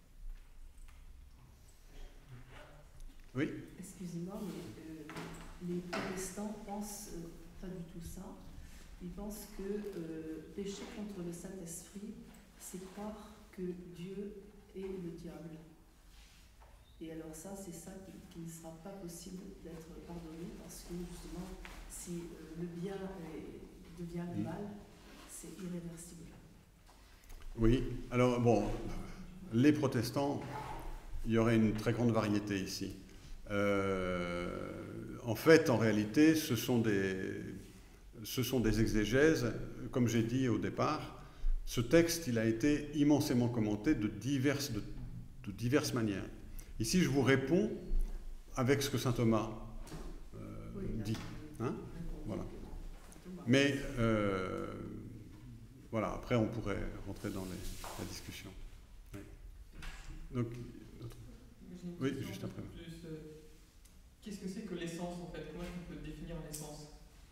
Oui? Excusez-moi, mais euh, les protestants pensent euh, pas du tout ça. Ils pensent que euh, pécher contre le Saint-Esprit, c'est croire que Dieu est le diable. Et alors ça, c'est ça qui, qui ne sera pas possible d'être pardonné, parce que justement, si euh, le bien est, devient le mal, c'est irréversible. Oui, alors bon, les protestants, il y aurait une très grande variété ici. Euh, en fait, en réalité, ce sont des... Ce sont des exégèses, comme j'ai dit au départ. Ce texte, il a été immensément commenté de diverses, de, de diverses manières. Ici, je vous réponds avec ce que saint Thomas euh, oui, dit. Hein, voilà. Mais, euh, voilà, après, on pourrait rentrer dans les, la discussion. Oui. Donc, notre... oui, juste après. Plus, euh, qu'est-ce que c'est que l'essence, en fait? Comment est-ce qu'on peut définir l'essence?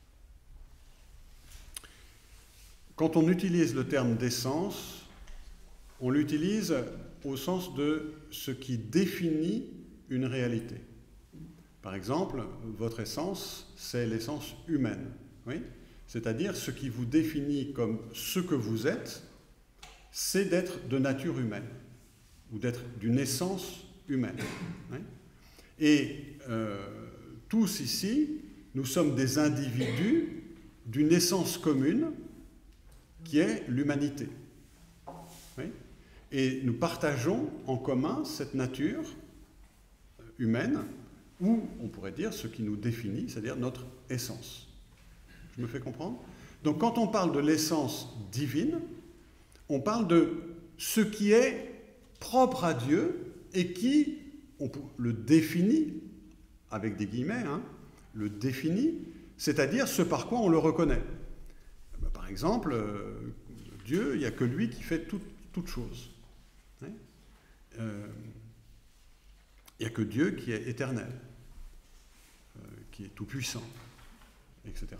Quand on utilise le terme d'essence, on l'utilise au sens de ce qui définit une réalité. Par exemple, votre essence, c'est l'essence humaine. Oui ? C'est-à-dire, ce qui vous définit comme ce que vous êtes, c'est d'être de nature humaine, ou d'être d'une essence humaine. Oui ? Et euh, tous ici, nous sommes des individus d'une essence commune, qui est l'humanité. Oui? Et nous partageons en commun cette nature humaine, ou on pourrait dire ce qui nous définit, c'est-à-dire notre essence. Je me fais comprendre? Donc quand on parle de l'essence divine, on parle de ce qui est propre à Dieu et qui, on le définit, avec des guillemets, hein, le définit, c'est-à-dire ce par quoi on le reconnaît. Par exemple, euh, Dieu, il n'y a que lui qui fait tout, toute chose. Hein? Euh, il n'y a que Dieu qui est éternel, euh, qui est tout-puissant, et cetera.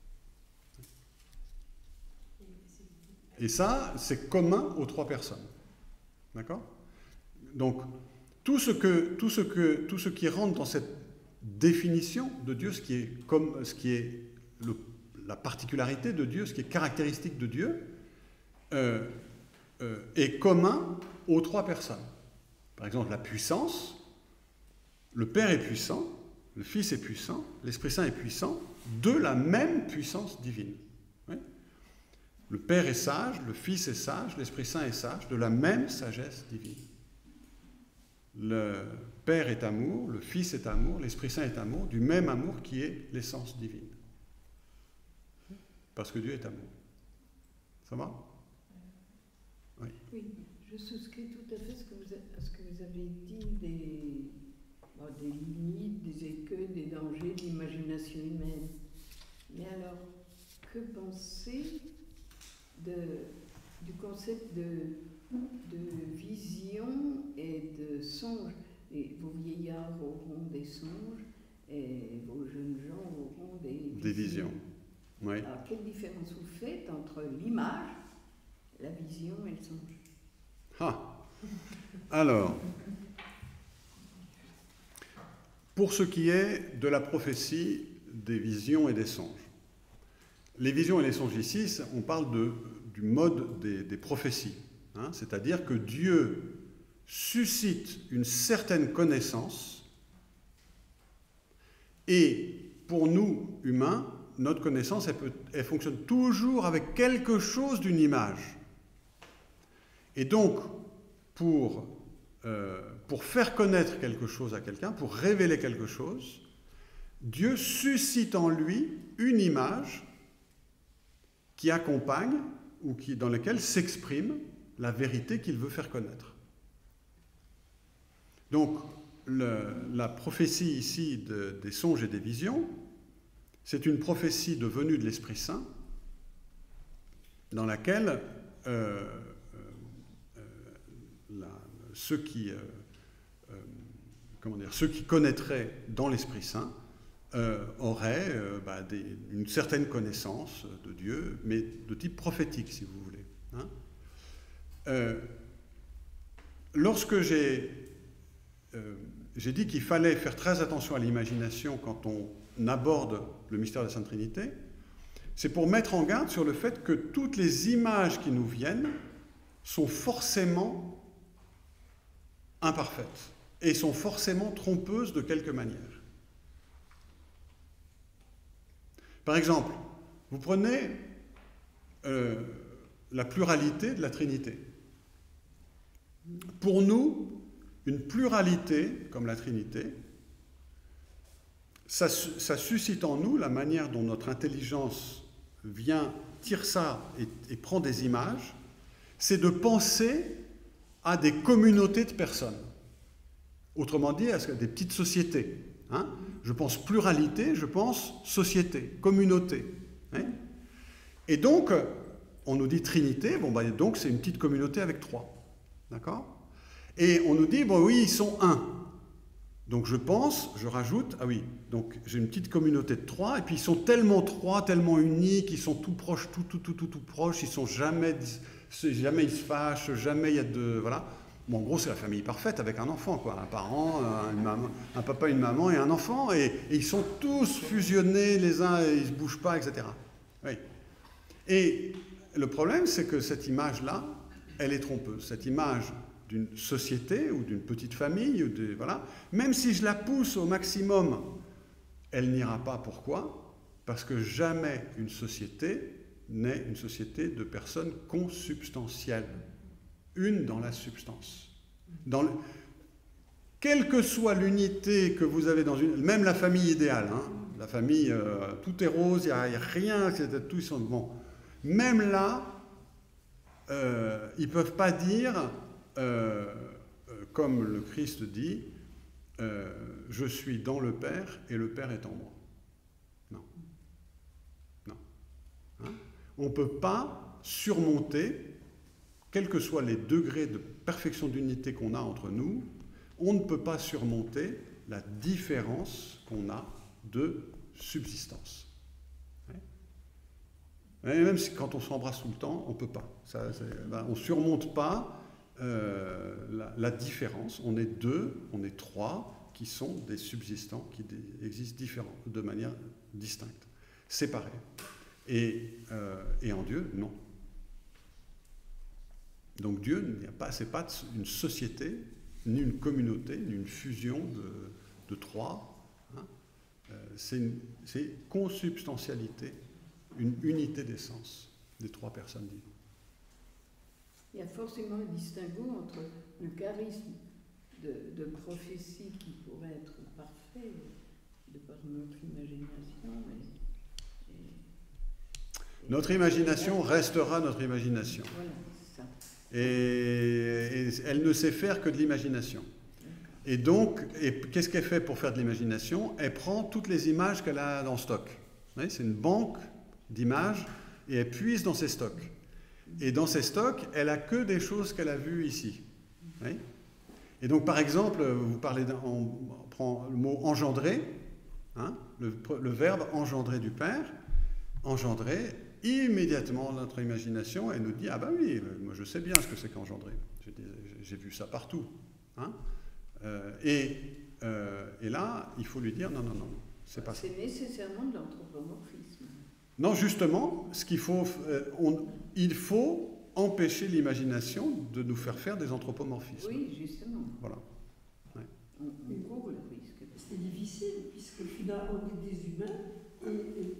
Et ça, c'est commun aux trois personnes. D'accord? Donc, tout ce, que, tout, ce que, tout ce qui rentre dans cette définition de Dieu, ce qui est, comme, ce qui est le la particularité de Dieu, ce qui est caractéristique de Dieu, euh, euh, est commun aux trois personnes. Par exemple, la puissance, le Père est puissant, le Fils est puissant, l'Esprit Saint est puissant, de la même puissance divine. Oui? Le Père est sage, le Fils est sage, l'Esprit Saint est sage, de la même sagesse divine. le Père est amour, le Fils est amour, l'Esprit Saint est amour, du même amour qui est l'essence divine. Parce que Dieu est amour. Ça va? Oui. Oui, je souscris tout à fait ce que vous, à ce que vous avez dit des, bon, des limites, des écueils, des dangers de l'imagination humaine. Mais alors, que penser de, du concept de, de vision et de songe? Et vos vieillards auront des songes et vos jeunes gens auront des visions. Des visions. Oui. Alors, quelle différence vous faites entre l'image, la vision et le songe? Ah. Alors, pour ce qui est de la prophétie des visions et des songes, les visions et les songes ici, on parle de, du mode des, des prophéties, hein, c'est-à-dire que Dieu suscite une certaine connaissance et pour nous, humains, notre connaissance, elle, peut, elle fonctionne toujours avec quelque chose d'une image. Et donc, pour, euh, pour faire connaître quelque chose à quelqu'un, pour révéler quelque chose, Dieu suscite en lui une image qui accompagne ou qui, dans laquelle s'exprime la vérité qu'il veut faire connaître. Donc, le, la prophétie ici de, des songes et des visions, c'est une prophétie de venue de l'Esprit Saint dans laquelle euh, euh, la, ceux, qui, euh, euh, comment dire, ceux qui connaîtraient dans l'Esprit Saint euh, auraient euh, bah, des, une certaine connaissance de Dieu, mais de type prophétique, si vous voulez. Hein. Euh, lorsque j'ai, euh, j'ai dit qu'il fallait faire très attention à l'imagination quand on aborde le mystère de la Sainte Trinité, c'est pour mettre en garde sur le fait que toutes les images qui nous viennent sont forcément imparfaites et sont forcément trompeuses de quelque manière. Par exemple, vous prenez euh, la pluralité de la Trinité. Pour nous, une pluralité comme la Trinité, Ça, ça suscite en nous la manière dont notre intelligence vient, tire ça et, et prend des images, c'est de penser à des communautés de personnes. Autrement dit, à des petites sociétés. Hein. Je pense pluralité, je pense société, communauté. Hein. Et donc, on nous dit Trinité, bon, ben, donc c'est une petite communauté avec trois. D'accord ? Et on nous dit, bon oui, ils sont un. Donc je pense, je rajoute, ah oui, donc j'ai une petite communauté de trois, et puis ils sont tellement trois, tellement uniques, ils sont tout proches, tout, tout, tout, tout, tout proches, ils sont jamais, jamais ils se fâchent, jamais il y a de, voilà. Bon, en gros, c'est la famille parfaite avec un enfant, quoi, un parent, une maman, un papa, une maman et un enfant, et, et ils sont tous fusionnés les uns, et ils se bougent pas, et cetera. Oui. Et le problème, c'est que cette image-là, elle est trompeuse. Cette image d'une société ou d'une petite famille, ou de, voilà, même si je la pousse au maximum, elle n'ira pas. Pourquoi? Parce que jamais une société n'est une société de personnes consubstantielles, une dans la substance. Dans le, quelle que soit l'unité que vous avez dans une... Même la famille idéale, hein, la famille, euh, tout est rose, il n'y a, a rien, tout, ils sont... Bon. Même là, euh, ils ne peuvent pas dire... Euh, euh, comme le Christ dit, euh, je suis dans le Père et le Père est en moi. Non. Non. Hein? On ne peut pas surmonter, quels que soient les degrés de perfection d'unité qu'on a entre nous, on ne peut pas surmonter la différence qu'on a de subsistance. Ouais? Et même si, quand on s'embrasse tout le temps, on ne peut pas. Ça, ben, on ne surmonte pas Euh, la, la différence. On est deux, on est trois qui sont des subsistants qui dé, existent différents, de manière distincte, séparée. Et, euh, et en Dieu, non. Donc Dieu, ce n'est pas une société, ni une communauté, ni une fusion de, de trois. Hein. Euh, c'est consubstantialité, une unité d'essence des trois personnes divines. Il y a forcément un distinguo entre le charisme de, de prophétie qui pourrait être parfait de par notre imagination. Et, et, notre imagination restera notre imagination. Voilà, c'est ça. Et, et elle ne sait faire que de l'imagination. Et donc, et qu'est-ce qu'elle fait pour faire de l'imagination? Elle prend toutes les images qu'elle a dans stock. C'est une banque d'images et elle puise dans ses stocks. Et dans ses stocks, elle a que des choses qu'elle a vues ici. Oui. Et donc, par exemple, vous parlez d'un, on prend le mot engendrer, hein, le, le verbe engendrer du Père, engendrer, immédiatement notre imagination, elle nous dit, ah ben oui, moi je sais bien ce que c'est qu'engendrer. J'ai, j'ai vu ça partout. Hein. Euh, et, euh, et là, il faut lui dire, non, non, non, c'est pas ça. C'est nécessairement de l'anthropomorphisme. Non, justement, ce qu'il faut, euh, on, il faut empêcher l'imagination de nous faire faire des anthropomorphismes. Oui, justement. Voilà. Ouais. On, on court le risque. C'est difficile, puisque finalement on est des humains, et,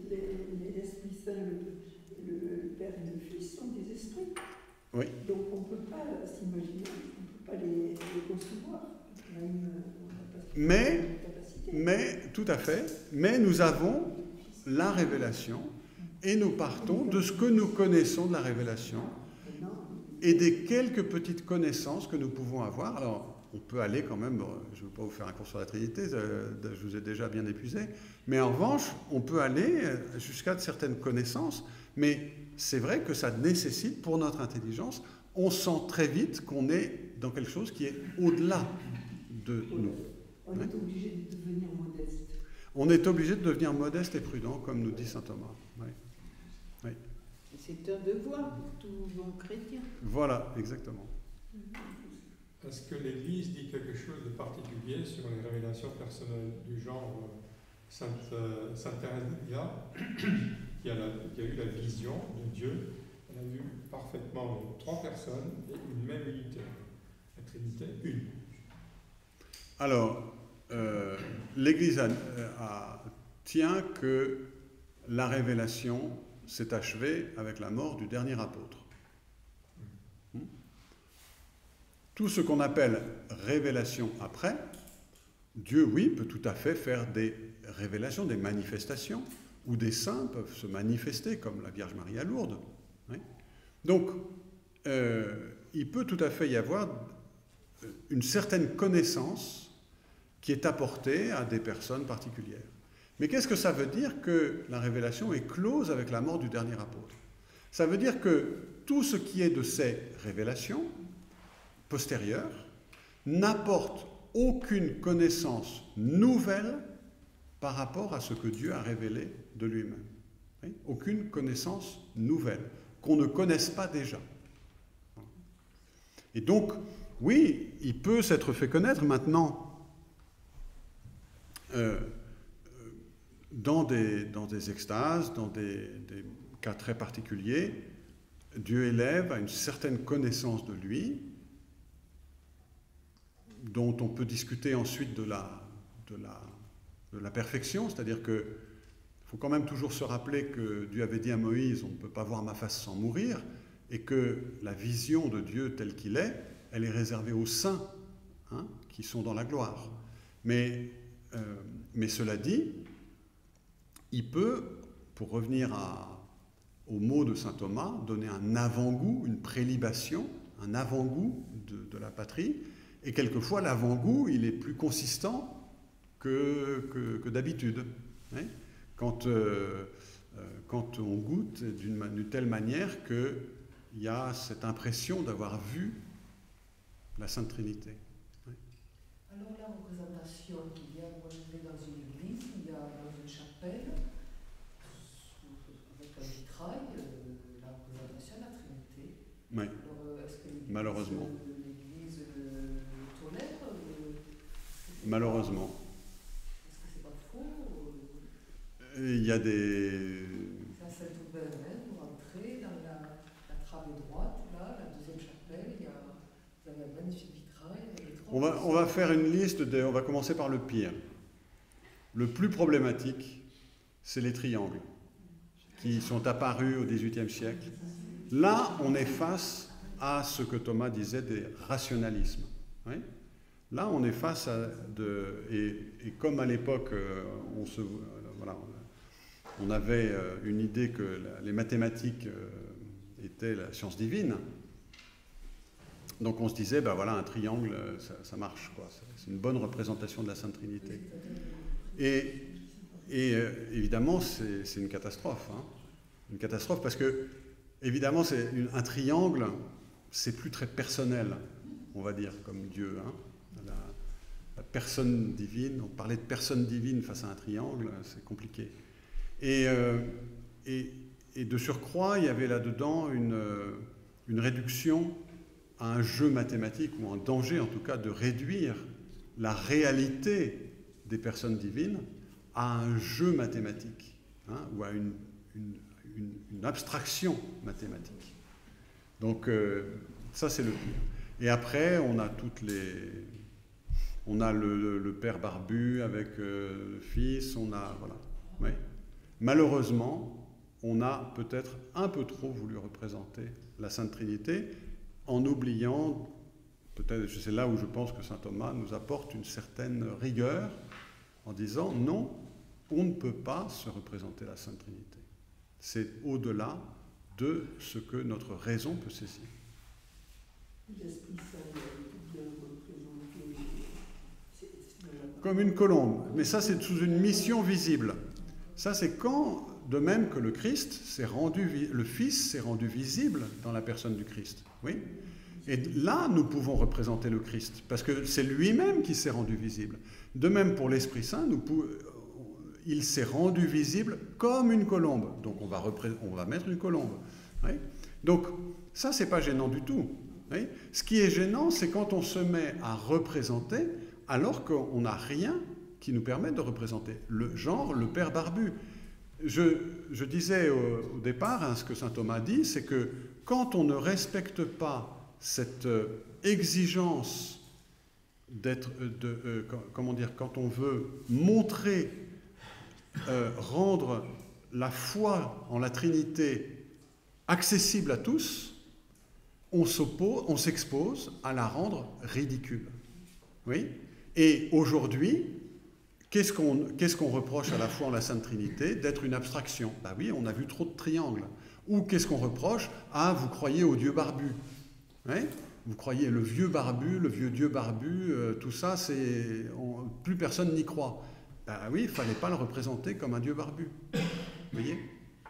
et l'Esprit Saint, le, le, le Père et le Fils sont des esprits. Oui. Donc on ne peut pas s'imaginer, on ne peut pas les, les concevoir. On a une, on a pas Mais, une capacité. mais, tout à fait, mais nous avons la révélation, et nous partons de ce que nous connaissons de la révélation, et des quelques petites connaissances que nous pouvons avoir. Alors, on peut aller quand même, je ne veux pas vous faire un cours sur la Trinité, je vous ai déjà bien épuisé, mais en revanche, on peut aller jusqu'à certaines connaissances, mais c'est vrai que ça nécessite, pour notre intelligence, on sent très vite qu'on est dans quelque chose qui est au-delà de nous. On est obligé de devenir modeste. On est obligé de devenir modeste et prudent, comme nous dit saint Thomas. Oui. Oui. C'est un devoir pour tout bon chrétien. Voilà, exactement. Est-ce que l'Église dit quelque chose de particulier sur les révélations personnelles du genre euh, Sainte, euh, Sainte Thérèse d'Avila, qui, a la, qui a eu la vision de Dieu? Elle a vu parfaitement trois personnes et une même unité. La Trinité, une. Alors, euh, l'Église a, a, tient que la révélation s'est achevée avec la mort du dernier apôtre. Tout ce qu'on appelle révélation après, Dieu, oui, peut tout à fait faire des révélations, des manifestations, où des saints peuvent se manifester, comme la Vierge Marie à Lourdes. Oui. Donc, euh, il peut tout à fait y avoir une certaine connaissance qui est apportée à des personnes particulières. Mais qu'est-ce que ça veut dire que la révélation est close avec la mort du dernier apôtre? Ça veut dire que tout ce qui est de ces révélations postérieures n'apporte aucune connaissance nouvelle par rapport à ce que Dieu a révélé de lui-même. Oui? Aucune connaissance nouvelle, qu'on ne connaisse pas déjà. Et donc, oui, il peut s'être fait connaître maintenant euh, dans, des, dans des extases, dans des, des cas très particuliers. Dieu élève à une certaine connaissance de lui, dont on peut discuter ensuite de la, de la, de la perfection, c'est-à-dire qu'il faut quand même toujours se rappeler que Dieu avait dit à Moïse, on ne peut pas voir ma face sans mourir, et que la vision de Dieu telle qu'il est, elle est réservée aux saints, hein, qui sont dans la gloire. Mais, euh, mais cela dit, il peut, pour revenir à, au mot de saint Thomas, donner un avant-goût, une prélibation, un avant-goût de, de la patrie. Et quelquefois, l'avant-goût, il est plus consistant que, que, que d'habitude. Hein, quand, euh, quand on goûte d'une telle manière qu'il y a cette impression d'avoir vu la Sainte Trinité. Oui. Alors la représentation qu'il y a, moi je vais dans une église, il y a dans une chapelle, avec un vitrail, euh, la représentation de la Trinité. Oui. Alors, est-ce que l'église, Malheureusement. L'église euh, tolère euh, Malheureusement. Est-ce que c'est pas faux euh, Il y a des... C'est à Saint-Aubin-Rhin, vous rentrez dans la, la travée droite, là, la deuxième chapelle, il y a, vous avez un magnifique vitrail. On va, on va faire une liste, de, on va commencer par le pire. Le plus problématique, c'est les triangles, qui sont apparus au dix-huitième siècle. Là, on est face à ce que Thomas disait des rationalismes. Oui. Là, on est face à de... Et, et comme à l'époque, euh, on, se, euh, voilà, on avait euh, une idée que la, les mathématiques euh, étaient la science divine, donc on se disait, ben voilà, un triangle, ça, ça marche, quoi. C'est une bonne représentation de la Sainte Trinité. Et, et euh, évidemment, c'est une catastrophe. Hein. Une catastrophe parce que, évidemment, c'est un triangle, c'est plus très personnel, on va dire, comme Dieu. Hein. La, la personne divine, on parlait de personne divine face à un triangle, c'est compliqué. Et, euh, et, et de surcroît, il y avait là-dedans une, une réduction à un jeu mathématique, ou un danger en tout cas, de réduire la réalité des personnes divines à un jeu mathématique, hein, ou à une, une, une, une abstraction mathématique. Donc euh, ça c'est le pire. Et après on a toutes les... On a le, le, le père barbu avec euh, le fils, on a... Voilà. Oui. Malheureusement, on a peut-être un peu trop voulu représenter la Sainte Trinité en oubliant, peut-être c'est là où je pense que saint Thomas nous apporte une certaine rigueur en disant non, on ne peut pas se représenter la Sainte Trinité. C'est au-delà de ce que notre raison peut saisir. L'Esprit Saint est bien représenté. Comme une colombe, mais ça c'est sous une mission visible. Ça c'est quand, de même que le Christ s'est rendu, le Fils s'est rendu visible dans la personne du Christ. Oui. Et là, nous pouvons représenter le Christ, parce que c'est lui-même qui s'est rendu visible. De même pour l'Esprit Saint, nous pouvons, il s'est rendu visible comme une colombe. Donc on va, on va mettre une colombe. Oui. Donc ça, c'est pas gênant du tout. Oui. Ce qui est gênant, c'est quand on se met à représenter alors qu'on n'a rien qui nous permette de représenter. Le genre, le père barbu. Je, je disais au, au départ, hein, ce que saint Thomas dit, c'est que quand on ne respecte pas cette exigence d'être, de, euh, comment dire, quand on veut montrer, euh, rendre la foi en la Trinité accessible à tous, on s'oppose, on s'expose à la rendre ridicule. Oui. Et aujourd'hui, qu'est-ce qu'on qu'est-ce qu'on reproche à la foi en la Sainte Trinité? D'être une abstraction. Ben oui, on a vu trop de triangles. Ou qu'est-ce qu'on reproche? Ah, vous croyez au Dieu barbu. Oui, vous croyez le vieux barbu, le vieux Dieu barbu, euh, tout ça, c'est on, plus personne n'y croit. Ben oui, il ne fallait pas le représenter comme un Dieu barbu. Vous voyez?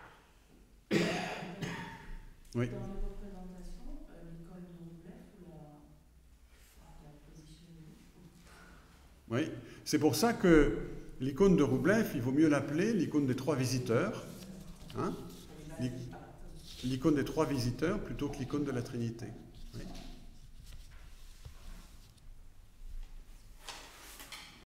Oui. Dans les représentations, euh, l'icône de Roubleff, la, la positionner. Oui, c'est pour ça que l'icône de Roubleff, il vaut mieux l'appeler l'icône des trois visiteurs. Hein? L'icône des trois visiteurs plutôt que l'icône de la Trinité. Oui.